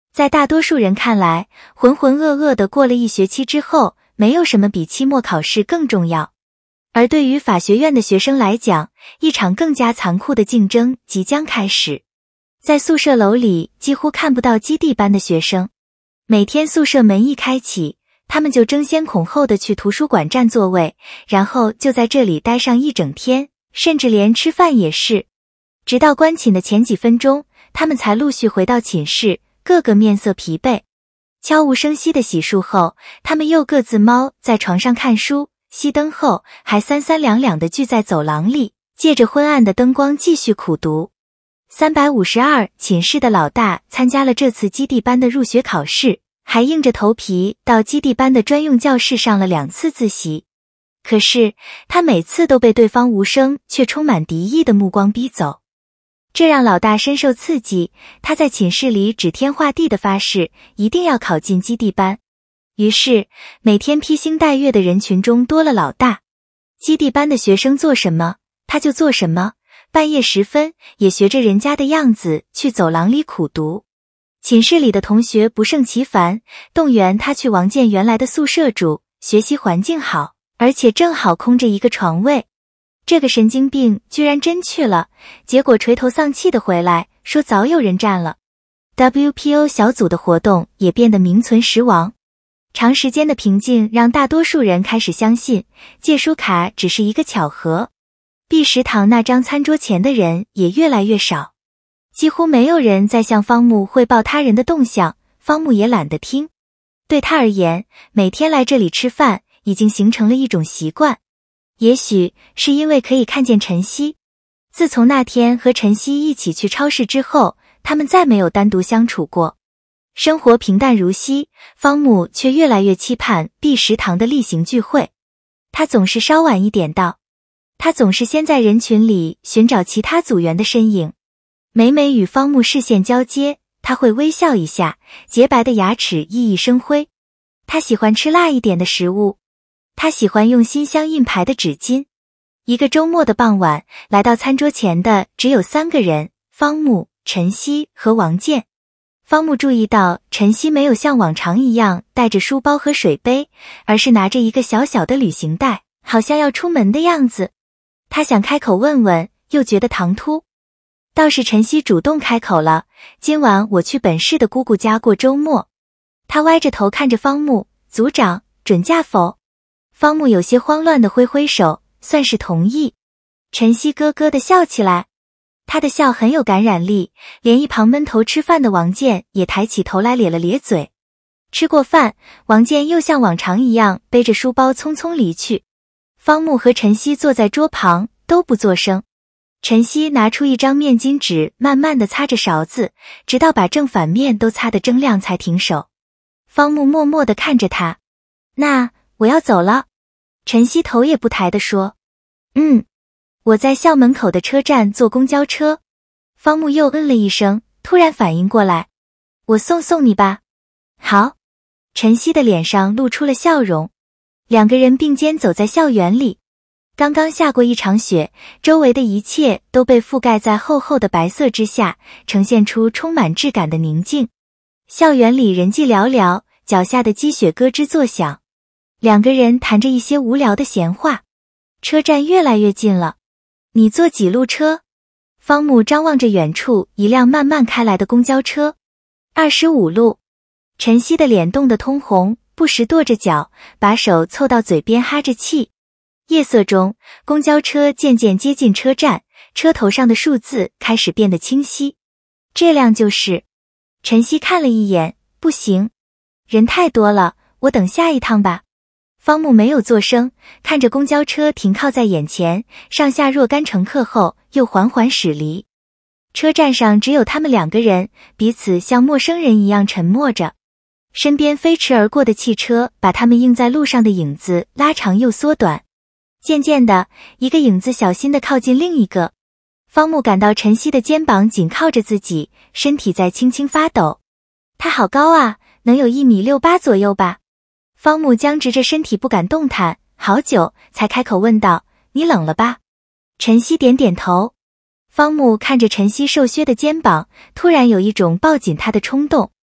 在大多数人看来，浑浑噩噩的过了一学期之后，没有什么比期末考试更重要。而对于法学院的学生来讲，一场更加残酷的竞争即将开始。在宿舍楼里几乎看不到基地班的学生，每天宿舍门一开启，他们就争先恐后的去图书馆占座位，然后就在这里待上一整天，甚至连吃饭也是。直到关寝的前几分钟，他们才陆续回到寝室，个个面色疲惫。悄无声息的洗漱后，他们又各自猫在床上看书，熄灯后还三三两两的聚在走廊里，借着昏暗的灯光继续苦读。352寝室的老大参加了这次基地班的入学考试，还硬着头皮到基地班的专用教室上了2次自习。可是他每次都被对方无声却充满敌意的目光逼走，这让老大深受刺激，他在寝室里指天画地的发誓，一定要考进基地班。于是每天披星戴月的人群中多了老大，基地班的学生做什么他就做什么，半夜时分也学着人家的样子去走廊里苦读。寝室里的同学不胜其烦，动员他去王健原来的宿舍住，学习环境好，而且正好空着一个床位。这个神经病居然真去了，结果垂头丧气的回来，说早有人占了。WPO 小组的活动也变得名存实亡。长时间的平静让大多数人开始相信，借书卡只是一个巧合。B 食堂那张餐桌前的人也越来越少，几乎没有人再向方木汇报他人的动向，方木也懒得听。对他而言，每天来这里吃饭已经形成了一种习惯。也许是因为可以看见晨曦，自从那天和晨曦一起去超市之后，他们再没有单独相处过。生活平淡如昔，方木却越来越期盼 B 食堂的例行聚会。他总是稍晚一点到，他总是先在人群里寻找其他组员的身影。每每与方木视线交接，他会微笑一下，洁白的牙齿熠熠生辉。他喜欢吃辣一点的食物，他喜欢用馨香印牌的纸巾。一个周末的傍晚，来到餐桌前的只有3个人，方木、晨曦和王健。方木注意到晨曦没有像往常一样带着书包和水杯，而是拿着一个小小的旅行袋，好像要出门的样子。他想开口问问，又觉得唐突。倒是晨曦主动开口了，今晚我去本市的姑姑家过周末。他歪着头看着方木，组长，准假否？方木有些慌乱地挥挥手，算是同意。晨曦咯咯地笑起来，他的笑很有感染力，连一旁闷头吃饭的王健也抬起头来咧了咧嘴。吃过饭，王健又像往常一样背着书包匆匆离去。方木和晨曦坐在桌旁，都不作声。晨曦拿出一张面巾纸，慢慢地擦着勺子，直到把正反面都擦得铮亮才停手。方木默默地看着他，那我要走了。晨曦头也不抬地说，我在校门口的车站坐公交车。方木又嗯了一声，突然反应过来，我送你吧。好。晨曦的脸上露出了笑容。2个人并肩走在校园里，刚刚下过一场雪，周围的一切都被覆盖在厚厚的白色之下，呈现出充满质感的宁静。校园里人迹寥寥，脚下的积雪咯吱作响。2个人谈着一些无聊的闲话。车站越来越近了。你坐几路车？方木张望着远处一辆慢慢开来的公交车。25路。晨曦的脸冻得通红，不时跺着脚，把手凑到嘴边哈着气。夜色中，公交车渐渐接近车站，车头上的数字开始变得清晰。这辆就是。晨曦看了一眼，不行，人太多了，我等下一趟吧。方木没有作声，看着公交车停靠在眼前，上下若干乘客后又缓缓驶离。车站上只有他们2个人，彼此像陌生人一样沉默着。身边飞驰而过的汽车把他们映在路上的影子拉长又缩短。渐渐的，一个影子小心地靠近另一个。方木感到晨曦的肩膀紧靠着自己，身体在轻轻发抖。他好高啊，能有1.68米左右吧。方木僵直着身体不敢动弹，好久才开口问道，你冷了吧？晨曦点点头。方木看着晨曦瘦削的肩膀，突然有一种抱紧他的冲动。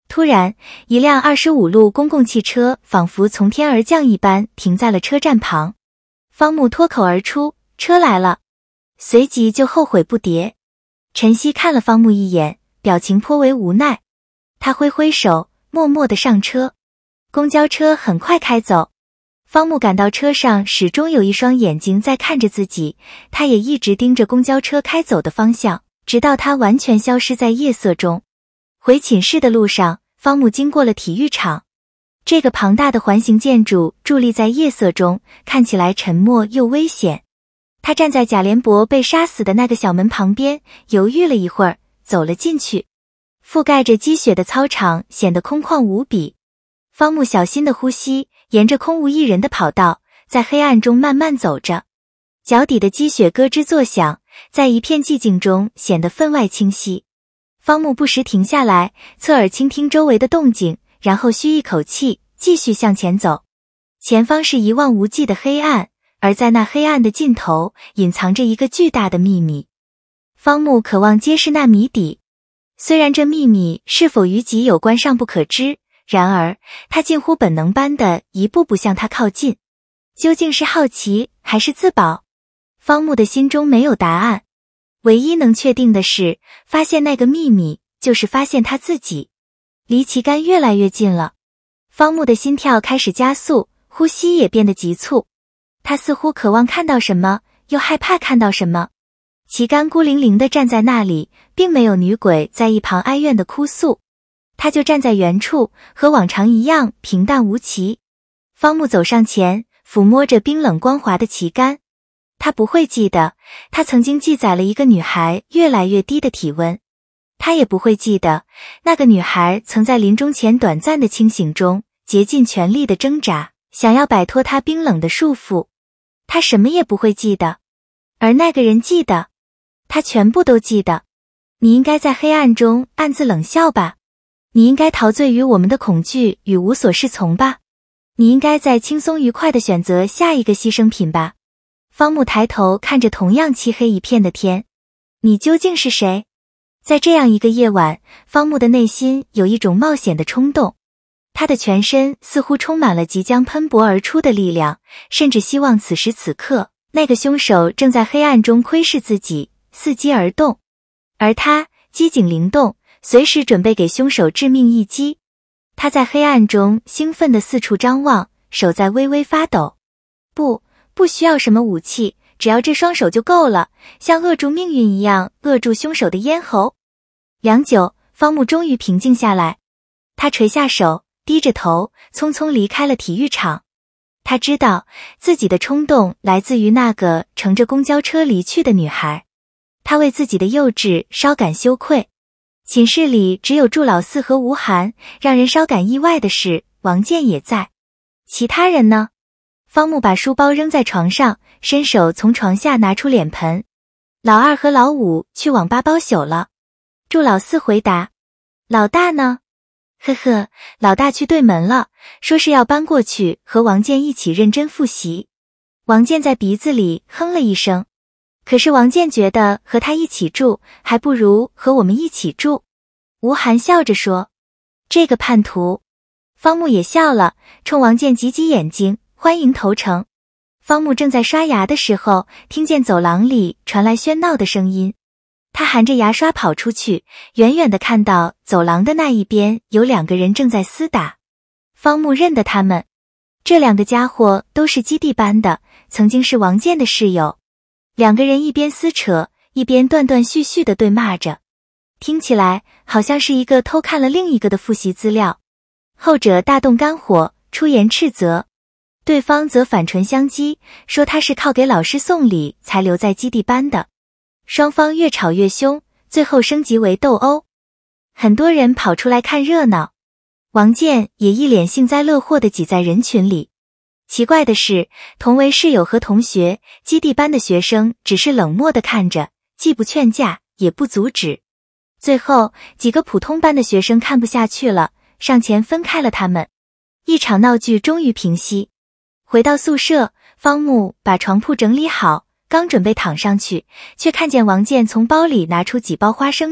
突然，一辆25路公共汽车仿佛从天而降一般停在了车站旁。方木脱口而出：“车来了！”随即就后悔不迭。陈曦看了方木一眼，表情颇为无奈。他挥挥手，默默地上车。公交车很快开走。方木感到车上始终有一双眼睛在看着自己，他也一直盯着公交车开走的方向，直到它完全消失在夜色中。回寝室的路上，方木经过了体育场。这个庞大的环形建筑伫立在夜色中，看起来沉默又危险。他站在贾连伯被杀死的那个小门旁边，犹豫了一会儿，走了进去。覆盖着积雪的操场显得空旷无比。方木小心地呼吸，沿着空无一人的跑道，在黑暗中慢慢走着。脚底的积雪咯吱作响，在一片寂静中显得分外清晰。方木不时停下来，侧耳倾听周围的动静，然后吁一口气，继续向前走。前方是一望无际的黑暗，而在那黑暗的尽头，隐藏着一个巨大的秘密。方木渴望揭示那谜底，虽然这秘密是否与己有关尚不可知，然而他近乎本能般的一步步向他靠近。究竟是好奇还是自保？方木的心中没有答案。唯一能确定的是，发现那个秘密就是发现他自己。离旗杆越来越近了，方木的心跳开始加速，呼吸也变得急促。他似乎渴望看到什么，又害怕看到什么。旗杆孤零零地站在那里，并没有女鬼在一旁哀怨地哭诉。他就站在原处，和往常一样平淡无奇。方木走上前，抚摸着冰冷光滑的旗杆。他不会记得，他曾经记载了一个女孩越来越低的体温。他也不会记得，那个女孩曾在临终前短暂的清醒中，竭尽全力的挣扎，想要摆脱他冰冷的束缚。他什么也不会记得，而那个人记得，他全部都记得。你应该在黑暗中暗自冷笑吧？你应该陶醉于我们的恐惧与无所适从吧？你应该在轻松愉快地选择下一个牺牲品吧？方木抬头看着同样漆黑一片的天。你究竟是谁？在这样一个夜晚，方木的内心有一种冒险的冲动。他的全身似乎充满了即将喷薄而出的力量，甚至希望此时此刻，那个凶手正在黑暗中窥视自己，伺机而动。而他机警灵动，随时准备给凶手致命一击。他在黑暗中兴奋地四处张望，手在微微发抖。不需要什么武器，只要这双手就够了，像扼住命运一样扼住凶手的咽喉。良久，方木终于平静下来。他垂下手，低着头，匆匆离开了体育场。他知道自己的冲动来自于那个乘着公交车离去的女孩。他为自己的幼稚稍感羞愧。寝室里只有祝老四和吴涵，让人稍感意外的是，王健也在。其他人呢？方木把书包扔在床上，伸手从床下拿出脸盆。老二和老五去网吧包宿了。祝老四回答。老大呢？呵呵，老大去对门了，说是要搬过去和王健一起认真复习。王健在鼻子里哼了一声。可是王健觉得和他一起住，还不如和我们一起住。吴涵笑着说。这个叛徒。方木也笑了，冲王健挤挤眼睛，欢迎投诚。方木正在刷牙的时候，听见走廊里传来喧闹的声音。他含着牙刷跑出去，远远地看到走廊的那一边有两个人正在厮打。方木认得他们，这两个家伙都是基地班的，曾经是王健的室友。两个人一边撕扯，一边断断续续地对骂着，听起来好像是一个偷看了另一个的复习资料。后者大动肝火，出言斥责，对方则反唇相讥，说他是靠给老师送礼才留在基地班的。双方越吵越凶，最后升级为斗殴。很多人跑出来看热闹，王健也一脸幸灾乐祸地挤在人群里。奇怪的是，同为室友和同学，基地班的学生只是冷漠地看着，既不劝架，也不阻止。最后，几个普通班的学生看不下去了，上前分开了他们。一场闹剧终于平息。回到宿舍，方木把床铺整理好，刚准备躺上去，却看见王健从包里拿出几包花生米，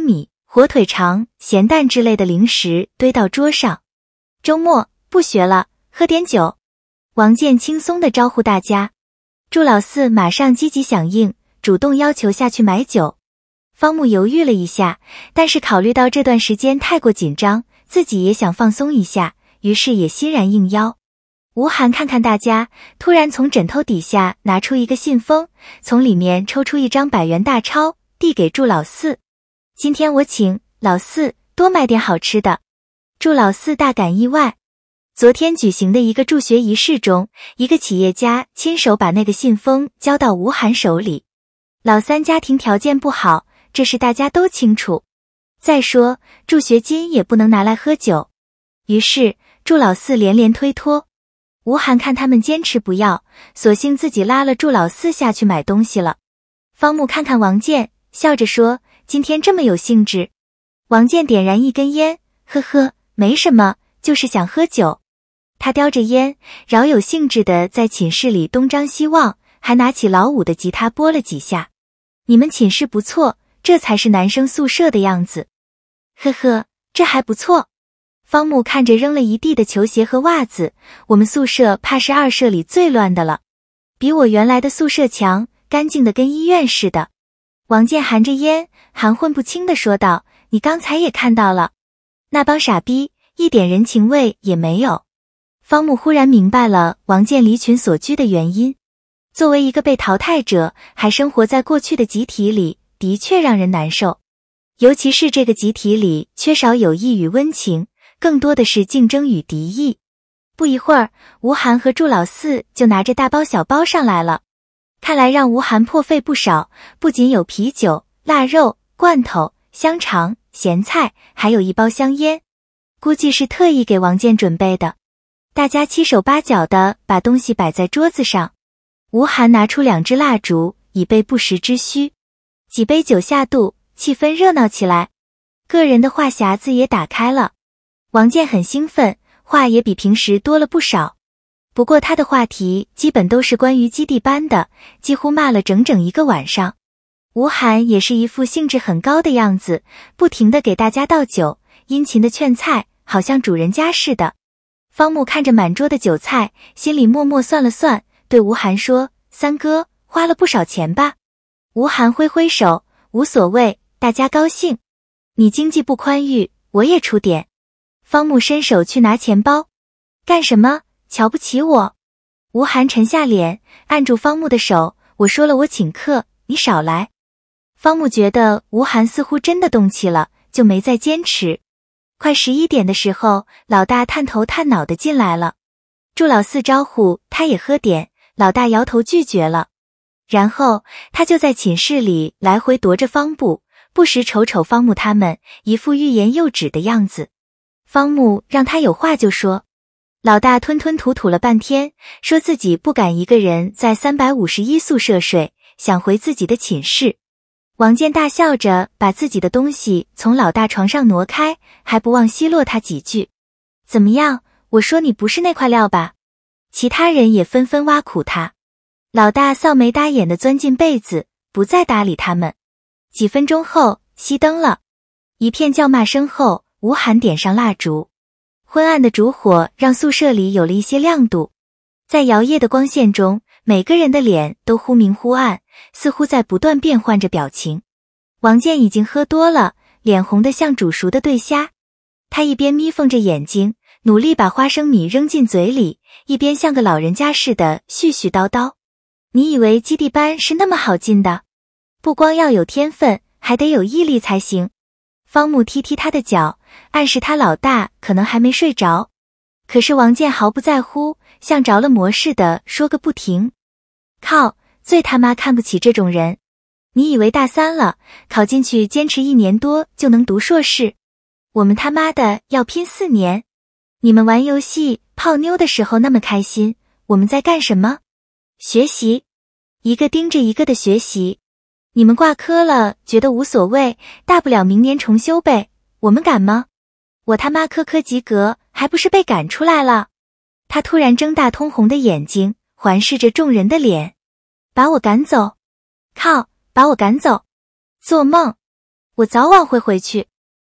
火腿肠、咸蛋之类的零食堆到桌上。周末不学了，喝点酒。王健轻松地招呼大家。祝老四马上积极响应，主动要求下去买酒。方木犹豫了一下，但是考虑到这段时间太过紧张，自己也想放松一下，于是也欣然应邀。吴涵看看大家，突然从枕头底下拿出一个信封，从里面抽出一张100元大钞，递给祝老四。今天我请，老四多买点好吃的。祝老四大感意外。昨天举行的一个助学仪式中，一个企业家亲手把那个信封交到吴涵手里。老三家庭条件不好，这事大家都清楚。再说，助学金也不能拿来喝酒。于是，祝老四连连推脱。吴涵看他们坚持不要，索性自己拉了祝老四下去买东西了。方木看看王健，笑着说：“今天这么有兴致。”王健点燃一根烟，呵呵，没什么，就是想喝酒。他叼着烟，饶有兴致地在寝室里东张西望，还拿起老五的吉他拨了几下。你们寝室不错，这才是男生宿舍的样子。呵呵，这还不错。方木看着扔了一地的球鞋和袜子，我们宿舍怕是2舍里最乱的了，比我原来的宿舍强，干净的跟医院似的。王健含着烟，含混不清地说道：“你刚才也看到了，那帮傻逼一点人情味也没有。”方木忽然明白了王健离群索居的原因。作为一个被淘汰者，还生活在过去的集体里，的确让人难受。尤其是这个集体里缺少友谊与温情，更多的是竞争与敌意。不一会儿，吴涵和祝老四就拿着大包小包上来了。看来让吴涵破费不少，不仅有啤酒、腊肉、罐头、香肠、咸菜，还有一包香烟，估计是特意给王健准备的。大家七手八脚的把东西摆在桌子上。吴涵拿出2支蜡烛，以备不时之需。几杯酒下肚，气氛热闹起来。个人的话匣子也打开了。王健很兴奋，话也比平时多了不少。不过他的话题基本都是关于基地班的，几乎骂了整整1个晚上。吴涵也是一副兴致很高的样子，不停地给大家倒酒，殷勤的劝菜，好像主人家似的。方木看着满桌的酒菜，心里默默算了算，对吴涵说：“三哥，花了不少钱吧？”吴涵挥挥手：“无所谓，大家高兴。你经济不宽裕，我也出点。”方木伸手去拿钱包。“干什么？瞧不起我？”吴涵沉下脸，按住方木的手：“我说了我请客，你少来。”方木觉得吴涵似乎真的动气了，就没再坚持。快11点的时候，老大探头探脑的进来了。祝老四招呼他也喝点，老大摇头拒绝了。然后他就在寝室里来回踱着方步，不时瞅瞅方木他们，一副欲言又止的样子。方木让他有话就说。老大吞吞吐吐了半天，说自己不敢一个人在351宿舍睡，想回自己的寝室。王健大笑着把自己的东西从老大床上挪开，还不忘奚落他几句。怎么样，我说你不是那块料吧？其他人也纷纷挖苦他。老大臊眉搭眼地钻进被子，不再搭理他们。几分钟后，熄灯了。一片叫骂声后，吴涵点上蜡烛。昏暗的烛火让宿舍里有了一些亮度。在摇曳的光线中，每个人的脸都忽明忽暗，似乎在不断变换着表情。王健已经喝多了，脸红得像煮熟的对虾。他一边眯缝着眼睛，努力把花生米扔进嘴里，一边像个老人家似的絮絮叨叨。你以为基地班是那么好进的？不光要有天分，还得有毅力才行。方木踢踢他的脚，暗示他老大可能还没睡着。可是王健毫不在乎，像着了魔似的说个不停。靠，最他妈看不起这种人。你以为大3了，考进去坚持1年多就能读硕士？我们他妈的要拼4年。你们玩游戏泡妞的时候那么开心，我们在干什么？学习。一个盯着一个的学习。你们挂科了觉得无所谓，大不了明年重修呗，我们敢吗？我他妈科及格，还不是被赶出来了？他突然睁大通红的眼睛，环视着众人的脸。把我赶走？靠，把我赶走？做梦！我早晚会回去。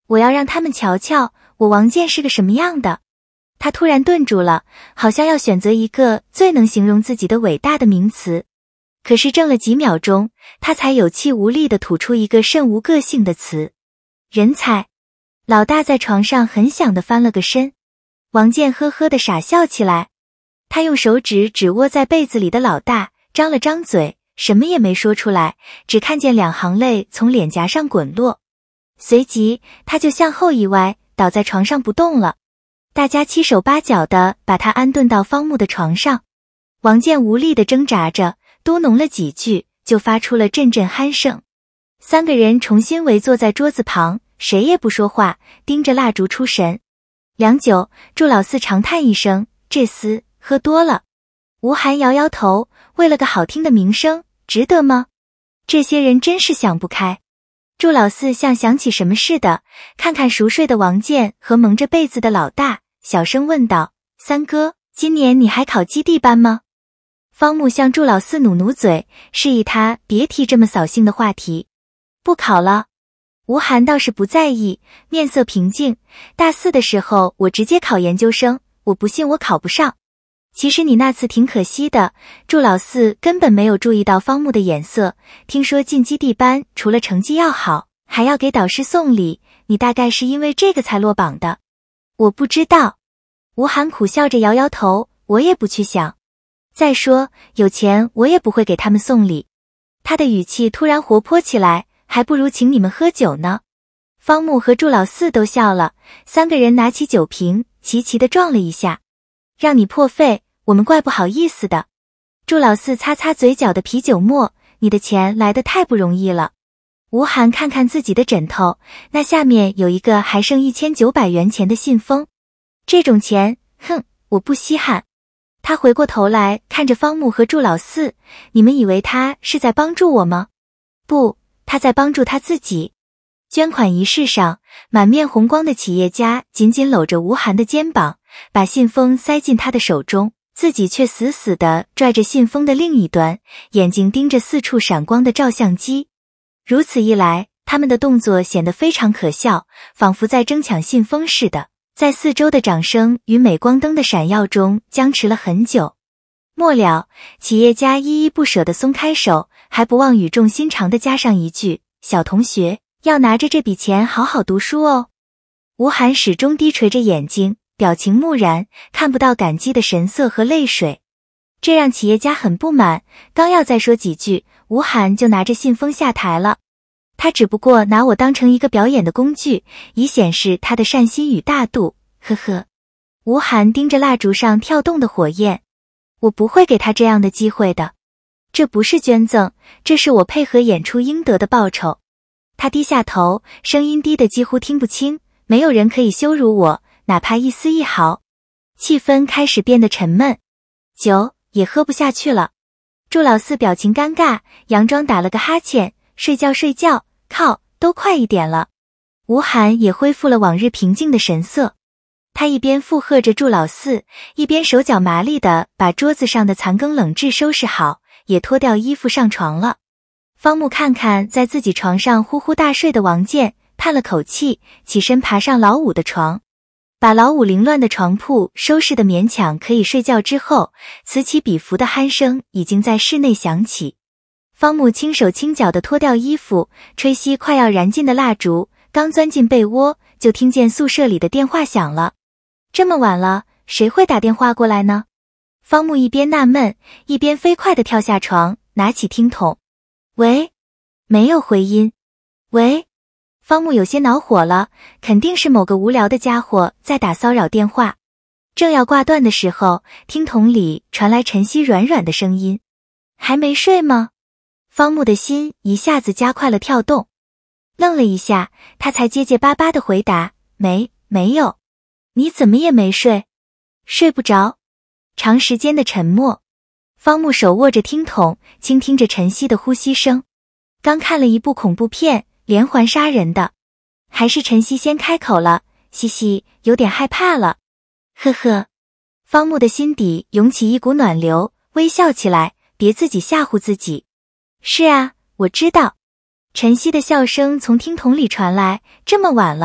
我要让他们瞧瞧我王建是个什么样的。他突然顿住了，好像要选择一个最能形容自己的伟大的名词。可是怔了几秒钟，他才有气无力地吐出一个甚无个性的词：人才。老大在床上很响地翻了个身。王建呵呵地傻笑起来。他用手指指窝在被子里的老大，张了张嘴，什么也没说出来，只看见2行泪从脸颊上滚落。随即他就向后一歪，倒在床上不动了。大家七手八脚地把他安顿到方木的床上。王建无力地挣扎着，嘟哝了几句，就发出了阵阵鼾声。3个人重新围坐在桌子旁，谁也不说话，盯着蜡烛出神。良久，祝老四长叹一声：“这厮喝多了。”吴涵摇摇头，为了个好听的名声，值得吗？这些人真是想不开。祝老四像想起什么似的，看看熟睡的王建和蒙着被子的老大，小声问道：“三哥，今年你还考基地班吗？”方木向祝老四努努嘴，示意他别提这么扫兴的话题。不考了。吴涵倒是不在意，面色平静。大4的时候我直接考研究生，我不信我考不上。其实你那次挺可惜的。祝老四根本没有注意到方木的眼色，听说进基地班除了成绩要好，还要给导师送礼，你大概是因为这个才落榜的。我不知道。吴涵苦笑着摇摇头，我也不去想。再说有钱我也不会给他们送礼。他的语气突然活泼起来，还不如请你们喝酒呢。方木和祝老四都笑了，3个人拿起酒瓶齐齐地撞了一下。让你破费，我们怪不好意思的。祝老四擦擦嘴角的啤酒沫，你的钱来得太不容易了。吴涵看看自己的枕头，那下面有一个还剩1900元钱的信封。这种钱，哼，我不稀罕。他回过头来看着方木和祝老四，你们以为他是在帮助我吗？不，他在帮助他自己。捐款仪式上，满面红光的企业家紧紧搂着吴涵的肩膀，把信封塞进他的手中，自己却死死地拽着信封的另一端，眼睛盯着四处闪光的照相机。如此一来，他们的动作显得非常可笑，仿佛在争抢信封似的，在四周的掌声与镁光灯的闪耀中僵持了很久。末了，企业家依依不舍地松开手，还不忘语重心长地加上一句：“小同学，要拿着这笔钱好好读书哦。”吴涵始终低垂着眼睛，表情木然，看不到感激的神色和泪水。这让企业家很不满，刚要再说几句，吴涵就拿着信封下台了。他只不过拿我当成一个表演的工具，以显示他的善心与大度，呵呵。吴涵盯着蜡烛上跳动的火焰，我不会给他这样的机会的。这不是捐赠，这是我配合演出应得的报酬。他低下头，声音低得几乎听不清，没有人可以羞辱我，哪怕一丝一毫。气氛开始变得沉闷，酒也喝不下去了。祝老四表情尴尬，佯装打了个哈欠，睡觉睡觉，靠，都快1点了。吴涵也恢复了往日平静的神色，他一边附和着祝老四，一边手脚麻利地把桌子上的残羹冷炙收拾好，也脱掉衣服上床了。方木看看在自己床上呼呼大睡的王建，叹了口气，起身爬上老五的床。把老五凌乱的床铺收拾得勉强可以睡觉之后，此起彼伏的鼾声已经在室内响起。方木轻手轻脚地脱掉衣服，吹熄快要燃尽的蜡烛，刚钻进被窝，就听见宿舍里的电话响了。这么晚了，谁会打电话过来呢？方木一边纳闷，一边飞快地跳下床，拿起听筒。喂？没有回音。喂？方木有些恼火了，肯定是某个无聊的家伙在打骚扰电话。正要挂断的时候，听筒里传来晨曦软软的声音：“还没睡吗？”方木的心一下子加快了跳动，愣了一下，他才结结巴巴地回答：“没有。”“你怎么也没睡？”“睡不着。”长时间的沉默，方木手握着听筒，倾听着晨曦的呼吸声。刚看了一部恐怖片，连环杀人的。还是晨曦先开口了，嘻嘻，有点害怕了。呵呵。方木的心底涌起一股暖流，微笑起来，别自己吓唬自己。是啊，我知道。晨曦的笑声从听筒里传来，这么晚了，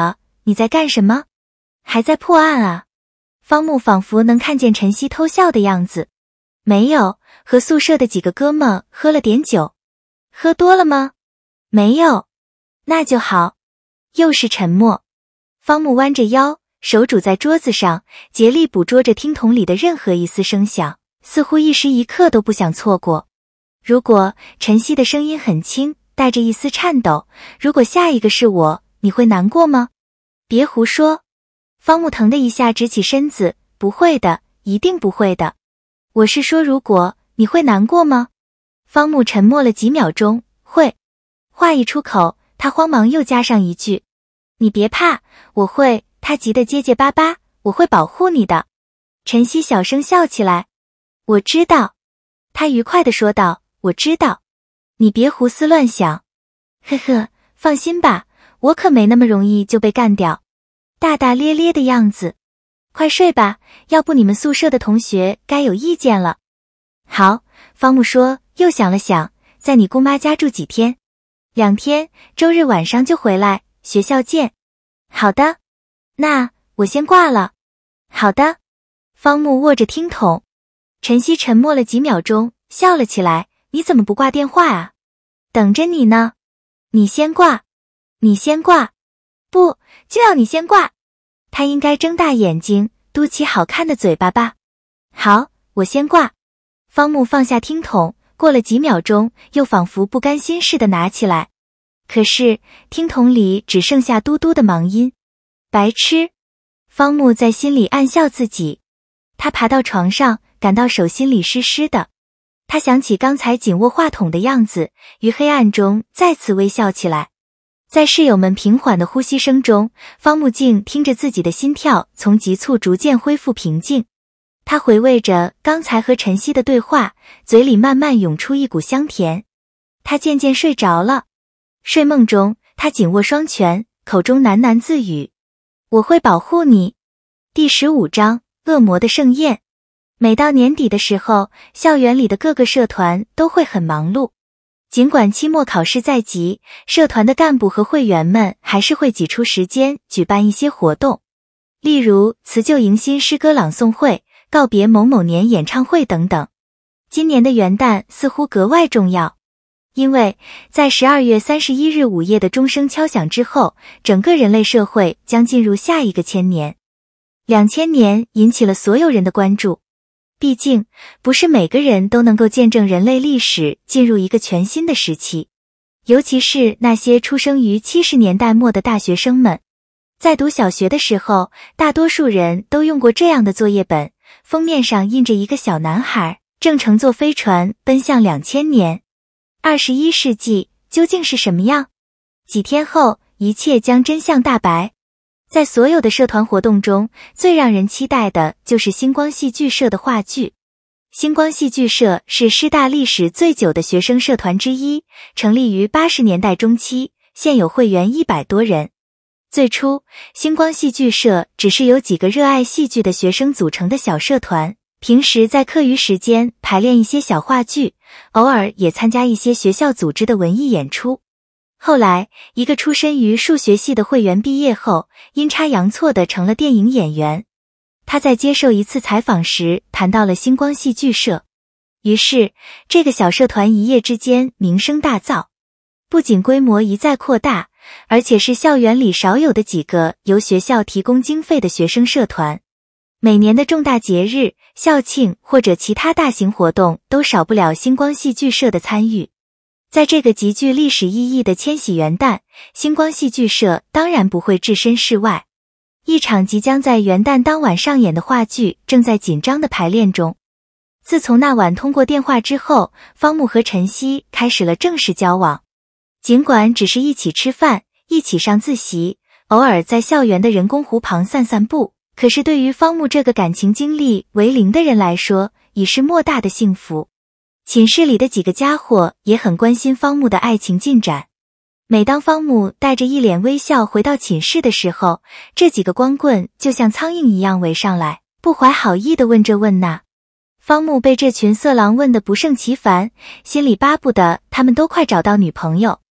你在干什么？还在破案啊？方木仿佛能看见晨曦偷笑的样子。没有，和宿舍的几个哥们喝了点酒。喝多了吗？没有。那就好。又是沉默。方木弯着腰，手拄在桌子上，竭力捕捉着听筒里的任何一丝声响，似乎一时一刻都不想错过。如果晨曦的声音很轻，带着一丝颤抖，如果下一个是我，你会难过吗？别胡说。方木腾的一下直起身子，不会的，一定不会的。我是说如果，你会难过吗？方木沉默了几秒钟，会。话一出口，他慌忙又加上一句，你别怕，我会。他急得结结巴巴，我会保护你的。晨曦小声笑起来，我知道。他愉快地说道，我知道。你别胡思乱想。呵呵，放心吧，我可没那么容易就被干掉。大大咧咧的样子。快睡吧，要不你们宿舍的同学该有意见了。好，方木说，又想了想，在你姑妈家住几天？2天，周日晚上就回来，学校见。好的。那，我先挂了。好的。方木握着听筒。晨曦沉默了几秒钟，笑了起来，你怎么不挂电话啊？等着你呢。你先挂。你先挂。不，就要你先挂。他应该睁大眼睛，嘟起好看的嘴巴吧。好，我先挂。方木放下听筒，过了几秒钟，又仿佛不甘心似的拿起来。可是，听筒里只剩下嘟嘟的忙音。白痴。方木在心里暗笑自己。他爬到床上，感到手心里湿湿的。他想起刚才紧握话筒的样子，于黑暗中再次微笑起来。在室友们平缓的呼吸声中，方木静听着自己的心跳从急促逐渐恢复平静。他回味着刚才和晨曦的对话，嘴里慢慢涌出一股香甜。他渐渐睡着了。睡梦中，他紧握双拳，口中喃喃自语，我会保护你。第15章，恶魔的盛宴。每到年底的时候，校园里的各个社团都会很忙碌。尽管期末考试在即，社团的干部和会员们还是会挤出时间举办一些活动，例如辞旧迎新诗歌朗诵会、告别某某年演唱会等等。今年的元旦似乎格外重要，因为在12月31日午夜的钟声敲响之后，整个人类社会将进入下一个千年。2000年引起了所有人的关注，毕竟不是每个人都能够见证人类历史进入一个全新的时期，尤其是那些出生于70年代末的大学生们。在读小学的时候，大多数人都用过这样的作业本，封面上印着一个小男孩，正乘坐飞船奔向2000年。21世纪究竟是什么样？几天后，一切将真相大白。在所有的社团活动中，最让人期待的就是星光戏剧社的话剧。星光戏剧社是师大历史最久的学生社团之一，成立于80年代中期，现有会员100多人。最初，星光戏剧社只是由几个热爱戏剧的学生组成的小社团，平时在课余时间排练一些小话剧，偶尔也参加一些学校组织的文艺演出。后来，一个出身于数学系的会员毕业后，阴差阳错地成了电影演员。他在接受一次采访时谈到了星光戏剧社，于是这个小社团一夜之间名声大噪，不仅规模一再扩大，而且是校园里少有的几个由学校提供经费的学生社团。每年的重大节日、校庆或者其他大型活动都少不了星光戏剧社的参与。在这个极具历史意义的千禧元旦，星光戏剧社当然不会置身事外。一场即将在元旦当晚上演的话剧正在紧张的排练中。自从那晚通过电话之后，方木和晨曦开始了正式交往。尽管只是一起吃饭，一起上自习，偶尔在校园的人工湖旁散散步，可是对于方木这个感情经历为零的人来说，已是莫大的幸福。寝室里的几个家伙也很关心方木的爱情进展。每当方木带着一脸微笑回到寝室的时候，这几个光棍就像苍蝇一样围上来，不怀好意地问这问那。方木被这群色狼问得不胜其烦，心里巴不得他们都快找到女朋友。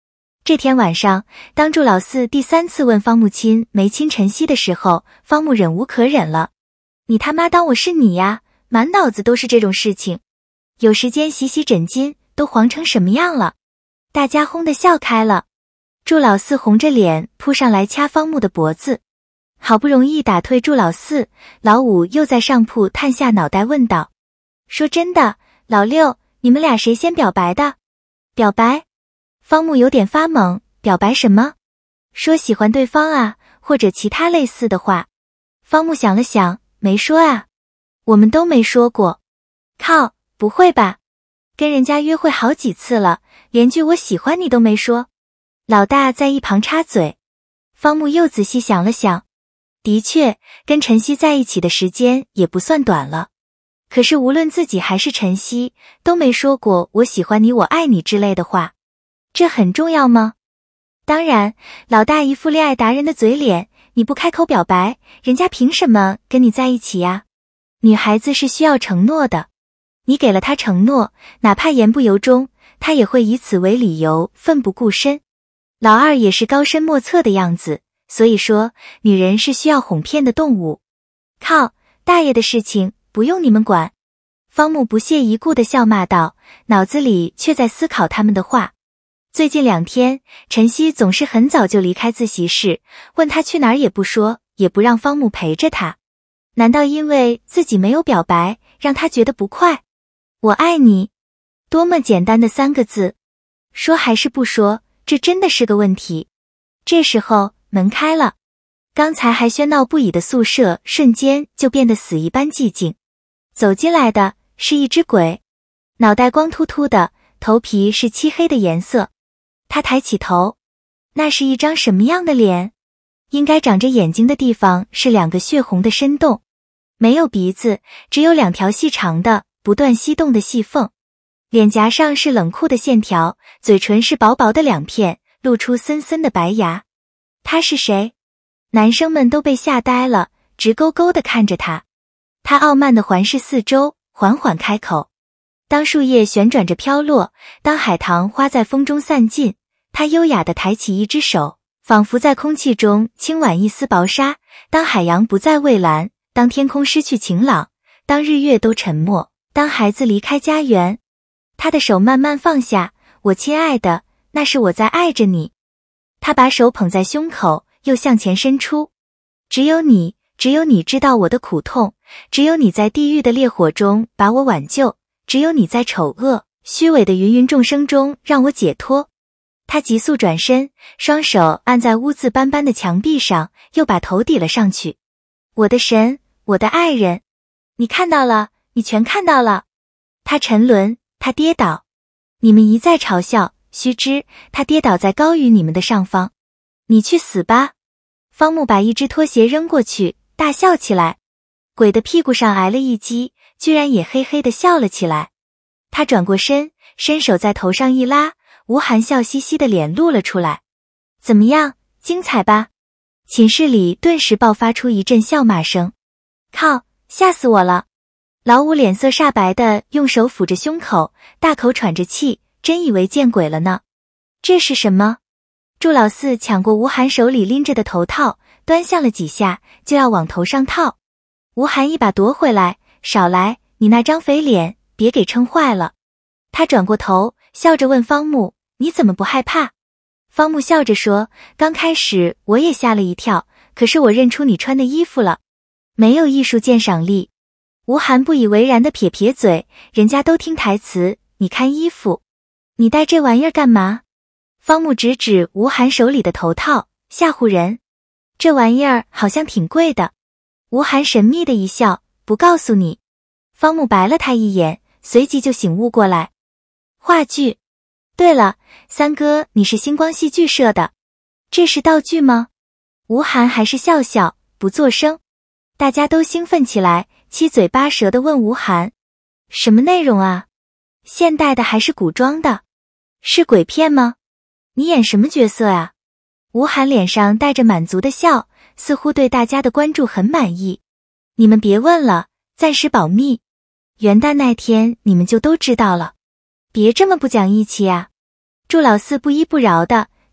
这天晚上，当祝老四第3次问方木亲没亲晨曦的时候，方木忍无可忍了。你他妈当我是你呀？满脑子都是这种事情。有时间洗洗枕巾，都黄成什么样了？大家轰地笑开了。祝老四红着脸扑上来掐方木的脖子。好不容易打退祝老四，老五又在上铺探下脑袋问道：说真的，老六，你们俩谁先表白的？表白？方木有点发懵，表白什么？说喜欢对方啊，或者其他类似的话。方木想了想，没说啊。我们都没说过。靠，不会吧？跟人家约会好几次了，连句我喜欢你都没说。老大在一旁插嘴。方木又仔细想了想，的确，跟晨曦在一起的时间也不算短了。可是无论自己还是晨曦，都没说过我喜欢你、我爱你之类的话。这很重要吗？当然，老大一副恋爱达人的嘴脸，你不开口表白，人家凭什么跟你在一起呀？女孩子是需要承诺的，你给了她承诺，哪怕言不由衷，她也会以此为理由奋不顾身。老二也是高深莫测的样子，所以说，女人是需要哄骗的动物。靠，大爷的事情不用你们管。方木不屑一顾地笑骂道，脑子里却在思考他们的话。最近2天，晨曦总是很早就离开自习室，问他去哪儿也不说，也不让方木陪着他。难道因为自己没有表白，让他觉得不快？我爱你，多么简单的3个字，说还是不说，这真的是个问题。这时候门开了，刚才还喧闹不已的宿舍瞬间就变得死一般寂静。走进来的是一只鬼，脑袋光秃秃的，头皮是漆黑的颜色。他抬起头，那是一张什么样的脸？应该长着眼睛的地方是2个血红的深洞，没有鼻子，只有2条细长的不断翕动的细缝。脸颊上是冷酷的线条，嘴唇是薄薄的2片，露出森森的白牙。他是谁？男生们都被吓呆了，直勾勾地看着他。他傲慢地环视四周，缓缓开口。当树叶旋转着飘落，当海棠花在风中散尽，他优雅地抬起一只手，仿佛在空气中轻挽一丝薄纱。当海洋不再蔚蓝，当天空失去晴朗，当日月都沉默，当孩子离开家园，他的手慢慢放下。我亲爱的，那是我在爱着你。他把手捧在胸口，又向前伸出。只有你，只有你知道我的苦痛，只有你在地狱的烈火中把我挽救，只有你在丑恶、虚伪的芸芸众生中让我解脱。他急速转身，双手按在污渍斑斑的墙壁上，又把头抵了上去。我的神，我的爱人，你看到了，你全看到了。他沉沦，他跌倒，你们一再嘲笑，须知他跌倒在高于你们的上方。你去死吧！方木把一只拖鞋扔过去，大笑起来。鬼的屁股上挨了一击，居然也嘿嘿地笑了起来。他转过身，伸手在头上一拉，吴涵笑嘻嘻的脸露了出来。怎么样，精彩吧？寝室里顿时爆发出一阵笑骂声。靠，吓死我了！老五脸色煞白的用手抚着胸口，大口喘着气，真以为见鬼了呢。这是什么？祝老四抢过吴涵手里拎着的头套，端详了几下，就要往头上套。吴涵一把夺回来，少来，你那张肥脸，别给撑坏了。他转过头，笑着问方木，你怎么不害怕？方木笑着说，刚开始我也吓了一跳，可是我认出你穿的衣服了。没有艺术鉴赏力。吴涵不以为然的撇撇嘴，人家都听台词，你看衣服。你戴这玩意儿干嘛？方木指指吴涵手里的头套，吓唬人。这玩意儿好像挺贵的。吴涵神秘的一笑，不告诉你。方木白了他一眼，随即就醒悟过来。话剧。对了，三哥，你是星光戏剧社的，这是道具吗？吴涵还是笑笑，不作声。大家都兴奋起来，七嘴八舌地问吴涵，什么内容啊？现代的还是古装的？是鬼片吗？你演什么角色啊？吴涵脸上带着满足的笑，似乎对大家的关注很满意。你们别问了，暂时保密。元旦那天你们就都知道了。别这么不讲义气啊！祝老四不依不饶的，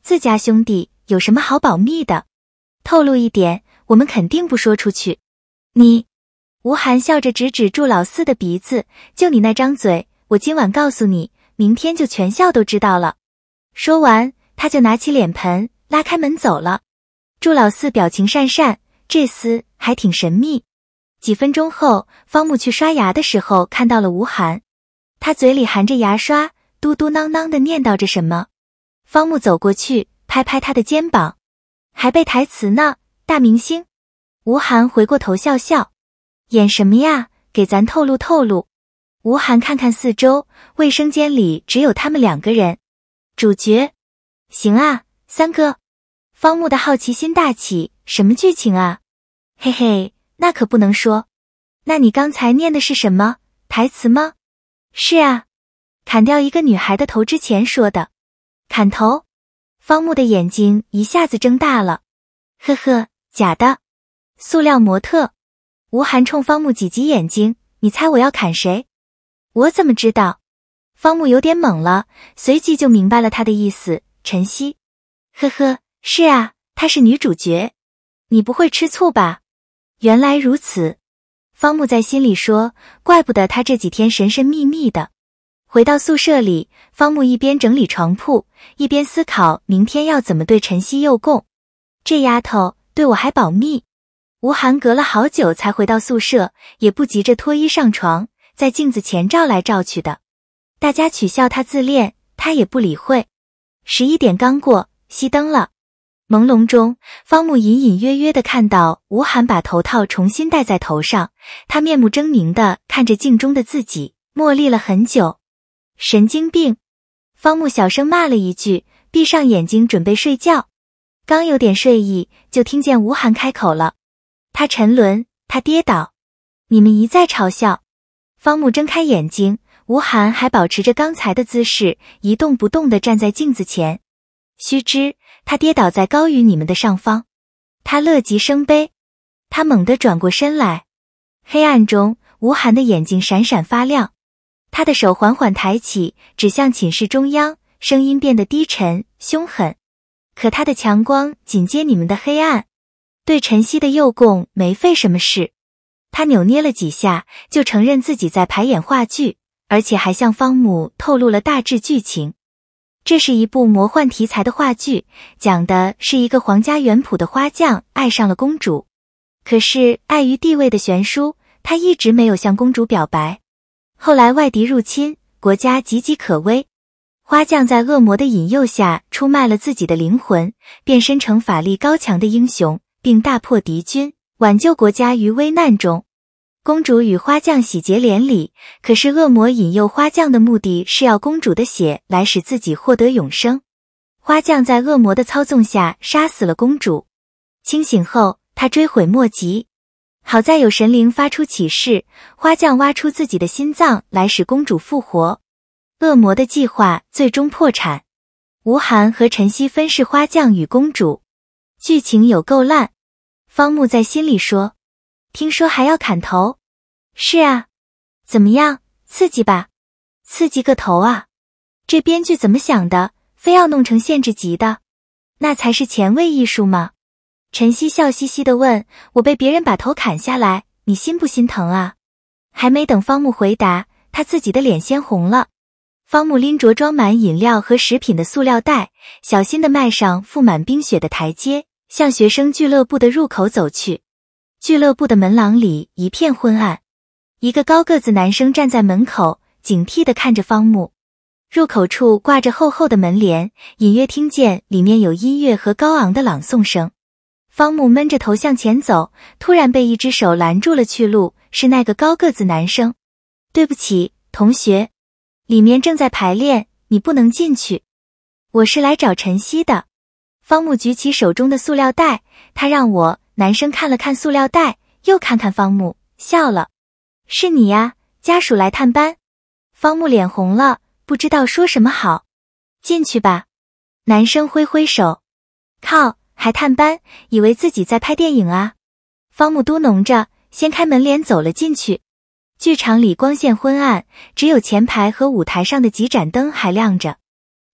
自家兄弟有什么好保密的？透露一点，我们肯定不说出去。你，吴涵笑着指指祝老四的鼻子，就你那张嘴，我今晚告诉你，明天就全校都知道了。说完，他就拿起脸盆，拉开门走了。祝老四表情讪讪，这厮还挺神秘。几分钟后，方木去刷牙的时候看到了吴涵，他嘴里含着牙刷，嘟嘟囔囔地念叨着什么。方木走过去，拍拍他的肩膀，还背台词呢，大明星。吴涵回过头笑笑，演什么呀？给咱透露透露。吴涵看看四周，卫生间里只有他们2个人。主角？行啊，三哥。方木的好奇心大起，什么剧情啊？嘿嘿，那可不能说。那你刚才念的是什么？台词吗？是啊，砍掉一个女孩的头之前说的。砍头？方木的眼睛一下子睁大了。呵呵，假的。塑料模特。吴涵冲方木挤挤眼睛，你猜我要砍谁？我怎么知道？方木有点懵了，随即就明白了他的意思，晨曦。呵呵，是啊，她是女主角。你不会吃醋吧？原来如此。方木在心里说，怪不得他这几天神神秘秘的。回到宿舍里，方木一边整理床铺，一边思考明天要怎么对晨曦诱供。这丫头对我还保密。吴涵隔了好久才回到宿舍，也不急着脱衣上床，在镜子前照来照去的。大家取笑他自恋，他也不理会。11点刚过，熄灯了。朦胧中，方木隐隐约约地看到吴涵把头套重新戴在头上，他面目狰狞地看着镜中的自己，默立了很久。神经病！方木小声骂了一句，闭上眼睛准备睡觉。刚有点睡意，就听见吴涵开口了。他沉沦，他跌倒，你们一再嘲笑。方木睁开眼睛，吴涵还保持着刚才的姿势，一动不动地站在镜子前。须知，他跌倒在高于你们的上方。他乐极生悲，他猛地转过身来。黑暗中，吴涵的眼睛闪闪发亮，他的手缓缓抬起，指向寝室中央，声音变得低沉凶狠。可他的强光紧接你们的黑暗，对晨曦的诱供没费什么事。他扭捏了几下，就承认自己在排演话剧，而且还向方木透露了大致剧情。这是一部魔幻题材的话剧，讲的是一个皇家园圃的花匠爱上了公主，可是碍于地位的悬殊，他一直没有向公主表白。后来外敌入侵，国家岌岌可危，花匠在恶魔的引诱下出卖了自己的灵魂，变身成法力高强的英雄，并大破敌军，挽救国家于危难中。公主与花匠喜结连理，可是恶魔引诱花匠的目的是要公主的血来使自己获得永生。花匠在恶魔的操纵下杀死了公主。清醒后，他追悔莫及。好在有神灵发出启示，花匠挖出自己的心脏来使公主复活。恶魔的计划最终破产。吴涵和晨曦分饰花匠与公主，剧情有够烂。方木在心里说，听说还要砍头？是啊，怎么样，刺激吧？刺激个头啊！这编剧怎么想的，非要弄成限制级的？那才是前卫艺术吗？晨曦笑嘻嘻地问，我被别人把头砍下来，你心不心疼啊？还没等方木回答，他自己的脸先红了。方木拎着装满饮料和食品的塑料袋，小心地迈上覆满冰雪的台阶，向学生俱乐部的入口走去。俱乐部的门廊里一片昏暗，一个高个子男生站在门口，警惕地看着方木。入口处挂着厚厚的门帘，隐约听见里面有音乐和高昂的朗诵声。方木闷着头向前走，突然被一只手拦住了去路，是那个高个子男生。对不起，同学，里面正在排练，你不能进去。我是来找晨曦的。方木举起手中的塑料袋，他让我。男生看了看塑料袋，又看看方木，笑了。是你呀，家属来探班。方木脸红了，不知道说什么好。进去吧。男生挥挥手。靠，还探班，以为自己在拍电影啊。方木嘟哝着，掀开门帘走了进去。剧场里光线昏暗，只有前排和舞台上的几盏灯还亮着。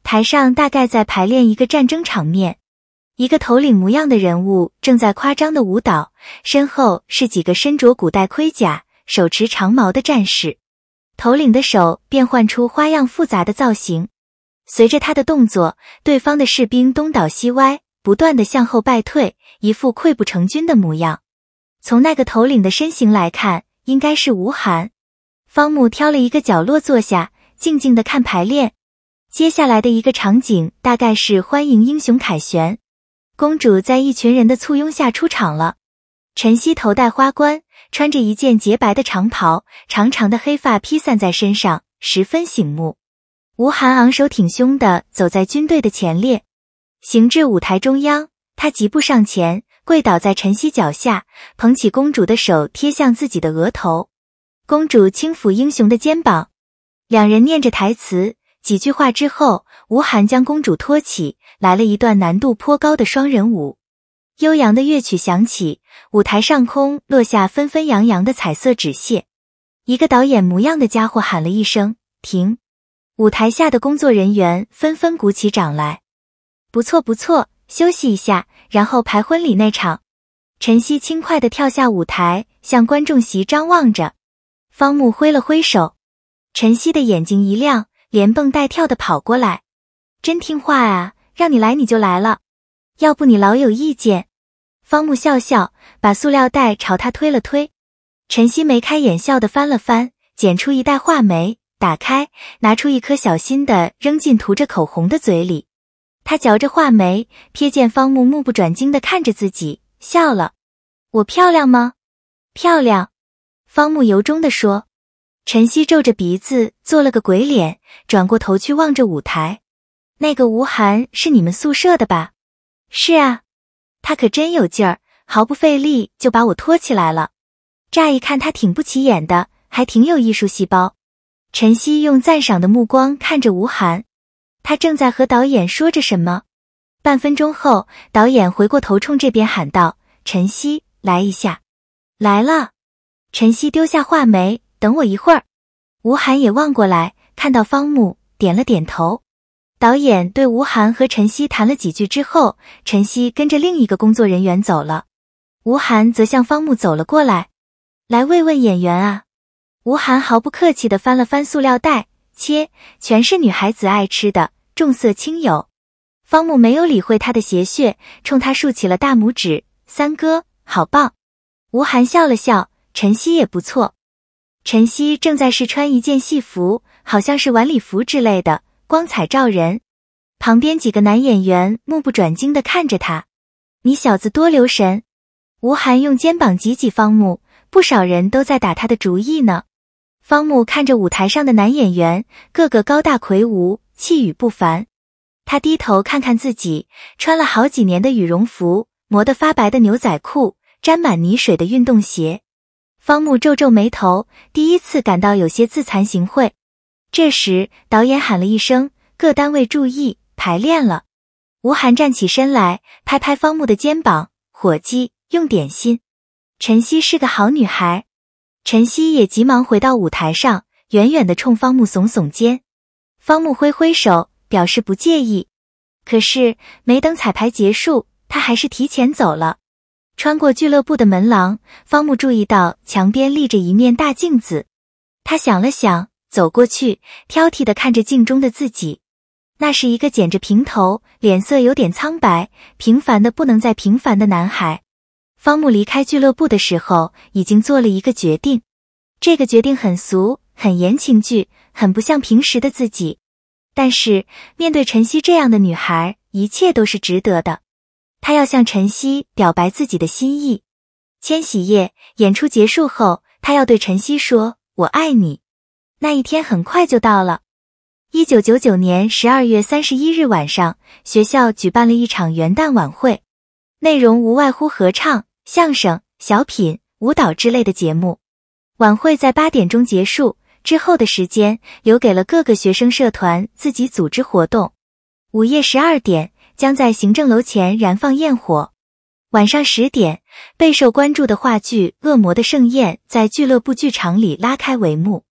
台上大概在排练一个战争场面，一个头领模样的人物正在夸张的舞蹈，身后是几个身着古代盔甲、手持长矛的战士。头领的手变换出花样复杂的造型，随着他的动作，对方的士兵东倒西歪，不断地向后败退，一副溃不成军的模样。从那个头领的身形来看，应该是吴晗。方木挑了一个角落坐下，静静地看排练。接下来的一个场景大概是欢迎英雄凯旋，公主在一群人的簇拥下出场了。陈曦头戴花冠，穿着一件洁白的长袍，长长的黑发披散在身上，十分醒目。吴晗昂首挺胸地走在军队的前列，行至舞台中央，他疾步上前，跪倒在陈曦脚下，捧起公主的手贴向自己的额头。公主轻抚英雄的肩膀，两人念着台词，几句话之后，吴晗将公主托起，来了一段难度颇高的双人舞。悠扬的乐曲响起，舞台上空落下纷纷扬扬的彩色纸屑。一个导演模样的家伙喊了一声停，舞台下的工作人员纷纷鼓起掌来。不错不错，休息一下，然后排婚礼那场。陈曦轻快地跳下舞台，向观众席张望着。方木挥了挥手，陈曦的眼睛一亮，连蹦带跳地跑过来。真听话啊，让你来你就来了，要不你老有意见。方木笑笑，把塑料袋朝他推了推。陈曦眉开眼笑地翻了翻，捡出一袋话梅，打开，拿出一颗小心地扔进涂着口红的嘴里。他嚼着话梅，瞥见方木目不转睛地看着自己，笑了。我漂亮吗？漂亮。方木由衷地说。陈曦皱着鼻子做了个鬼脸，转过头去望着舞台。那个吴晗是你们宿舍的吧？是啊，他可真有劲儿，毫不费力就把我拖起来了。乍一看他挺不起眼的，还挺有艺术细胞。陈曦用赞赏的目光看着吴晗，他正在和导演说着什么。半分钟后，导演回过头冲这边喊道：陈曦，来一下。来了。陈曦丢下话梅，等我一会儿。吴晗也望过来，看到方木，点了点头。导演对吴晗和陈曦谈了几句之后，陈曦跟着另一个工作人员走了。吴晗则向方木走了过来。来慰问演员啊。吴晗毫不客气地翻了翻塑料袋，切，全是女孩子爱吃的，重色轻友。方木没有理会他的邪谑，冲他竖起了大拇指，三哥，好棒。吴晗笑了笑，陈曦也不错。陈曦正在试穿一件戏服，好像是晚礼服之类的，光彩照人。旁边几个男演员目不转睛地看着他。你小子多留神。吴晗用肩膀挤挤方木，不少人都在打他的主意呢。方木看着舞台上的男演员，个个高大魁梧，气宇不凡。他低头看看自己，穿了好几年的羽绒服，磨得发白的牛仔裤，沾满泥水的运动鞋。方木皱皱眉头，第一次感到有些自惭形秽。这时导演喊了一声，各单位注意，排练了。吴晗站起身来，拍拍方木的肩膀，伙计，用点心。陈曦是个好女孩。陈曦也急忙回到舞台上，远远地冲方木耸耸肩。方木挥挥手，表示不介意。可是没等彩排结束，他还是提前走了。穿过俱乐部的门廊，方木注意到墙边立着一面大镜子。他想了想，走过去，挑剔地看着镜中的自己。那是一个剪着平头，脸色有点苍白，平凡的不能再平凡的男孩。方木离开俱乐部的时候，已经做了一个决定。这个决定很俗，很言情剧，很不像平时的自己。但是面对陈曦这样的女孩，一切都是值得的。他要向陈曦表白自己的心意。千禧夜演出结束后，他要对陈曦说我爱你。那一天很快就到了。1999年12月31日晚上，学校举办了一场元旦晚会，内容无外乎合唱、相声、小品、舞蹈之类的节目。晚会在8点钟结束，之后的时间留给了各个学生社团自己组织活动。午夜12点将在行政楼前燃放焰火。晚上10点，备受关注的话剧《恶魔的盛宴》在俱乐部剧场里拉开帷幕。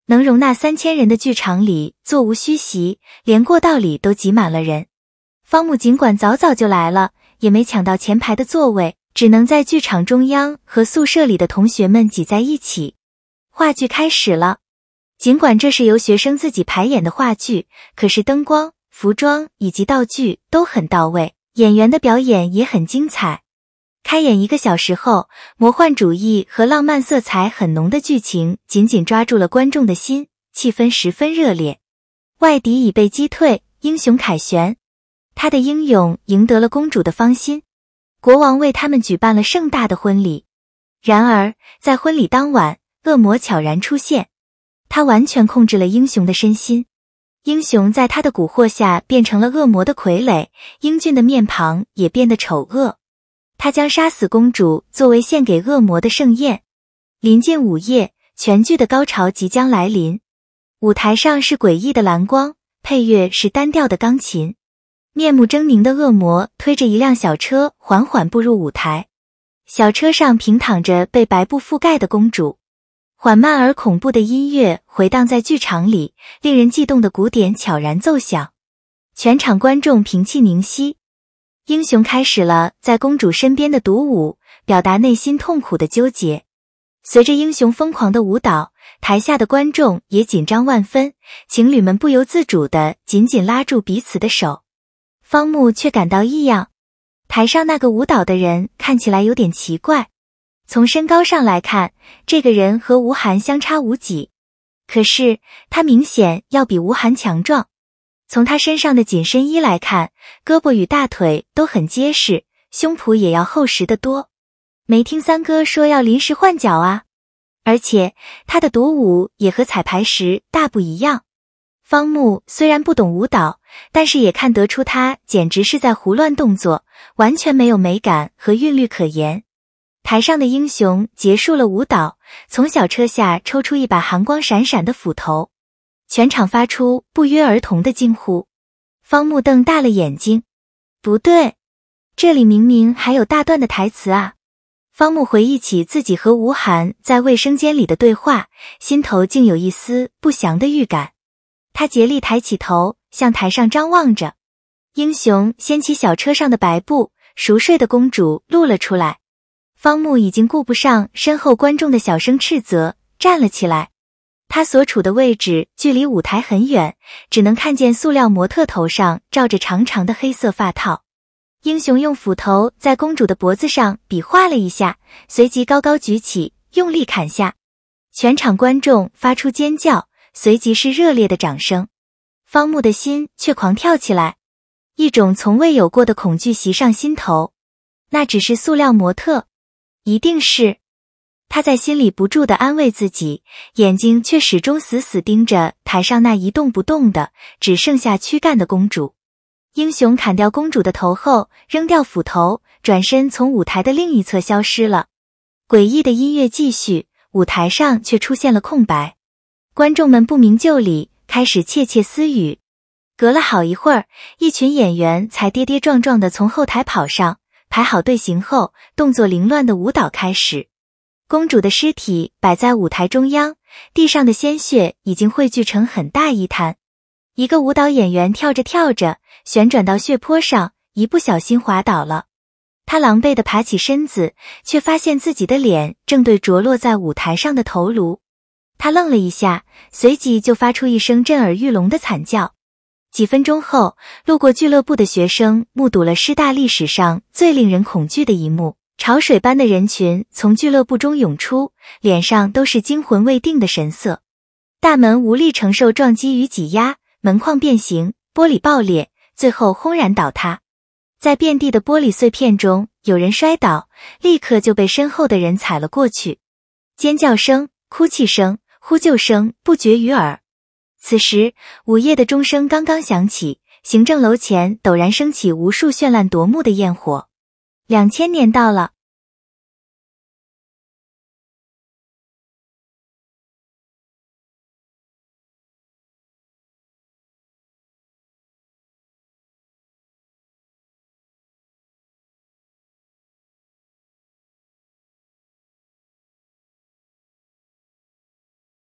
能容纳3000人的剧场里座无虚席，连过道里都挤满了人。方木尽管早早就来了，也没抢到前排的座位，只能在剧场中央和宿舍里的同学们挤在一起。话剧开始了。尽管这是由学生自己排演的话剧，可是灯光、服装以及道具都很到位，演员的表演也很精彩。开演1个小时后，魔幻主义和浪漫色彩很浓的剧情紧紧抓住了观众的心，气氛十分热烈。外敌已被击退，英雄凯旋。他的英勇赢得了公主的芳心，国王为他们举办了盛大的婚礼。然而，在婚礼当晚，恶魔悄然出现，他完全控制了英雄的身心。英雄在他的蛊惑下变成了恶魔的傀儡，英俊的面庞也变得丑恶。他将杀死公主作为献给恶魔的盛宴。临近午夜，全剧的高潮即将来临。舞台上是诡异的蓝光，配乐是单调的钢琴。面目狰狞的恶魔推着一辆小车缓缓步入舞台，小车上平躺着被白布覆盖的公主。缓慢而恐怖的音乐回荡在剧场里，令人悸动的鼓点悄然奏响。全场观众屏气凝息。英雄开始了在公主身边的独舞，表达内心痛苦的纠结。随着英雄疯狂的舞蹈，台下的观众也紧张万分，情侣们不由自主地紧紧拉住彼此的手。方木却感到异样，台上那个舞蹈的人看起来有点奇怪。从身高上来看，这个人和吴涵相差无几，可是他明显要比吴涵强壮。从他身上的紧身衣来看，胳膊与大腿都很结实，胸脯也要厚实得多。没听三哥说要临时换脚啊？而且他的独舞也和彩排时大不一样。方木虽然不懂舞蹈，但是也看得出他简直是在胡乱动作，完全没有美感和韵律可言。台上的英雄结束了舞蹈，从小车下抽出一把寒光闪闪的斧头，全场发出不约而同的惊呼。方木瞪大了眼睛，不对，这里明明还有大段的台词啊！方木回忆起自己和吴涵在卫生间里的对话，心头竟有一丝不祥的预感。他竭力抬起头，向台上张望着。英雄掀起小车上的白布，熟睡的公主露了出来。方木已经顾不上身后观众的小声斥责，站了起来。他所处的位置距离舞台很远，只能看见塑料模特头上罩着长长的黑色发套。英雄用斧头在公主的脖子上比划了一下，随即高高举起，用力砍下。全场观众发出尖叫，随即是热烈的掌声。方木的心却狂跳起来，一种从未有过的恐惧袭上心头。那只是塑料模特，一定是。他在心里不住地安慰自己，眼睛却始终死死盯着台上那一动不动的只剩下躯干的公主。英雄砍掉公主的头后，扔掉斧头，转身从舞台的另一侧消失了。诡异的音乐继续，舞台上却出现了空白。观众们不明就里，开始窃窃私语。隔了好一会儿，一群演员才跌跌撞撞地从后台跑上，排好队形后，动作凌乱的舞蹈开始。公主的尸体摆在舞台中央，地上的鲜血已经汇聚成很大一滩。一个舞蹈演员跳着跳着，旋转到血泊上，一不小心滑倒了。他狼狈地爬起身子，却发现自己的脸正对着落在舞台上的头颅。他愣了一下，随即就发出一声震耳欲聋的惨叫。几分钟后，路过俱乐部的学生目睹了师大历史上最令人恐惧的一幕。潮水般的人群从俱乐部中涌出，脸上都是惊魂未定的神色。大门无力承受撞击与挤压，门框变形，玻璃爆裂，最后轰然倒塌。在遍地的玻璃碎片中，有人摔倒，立刻就被身后的人踩了过去。尖叫声、哭泣声、呼救声不绝于耳。此时，午夜的钟声刚刚响起，行政楼前陡然升起无数绚烂夺目的焰火。2000年到了。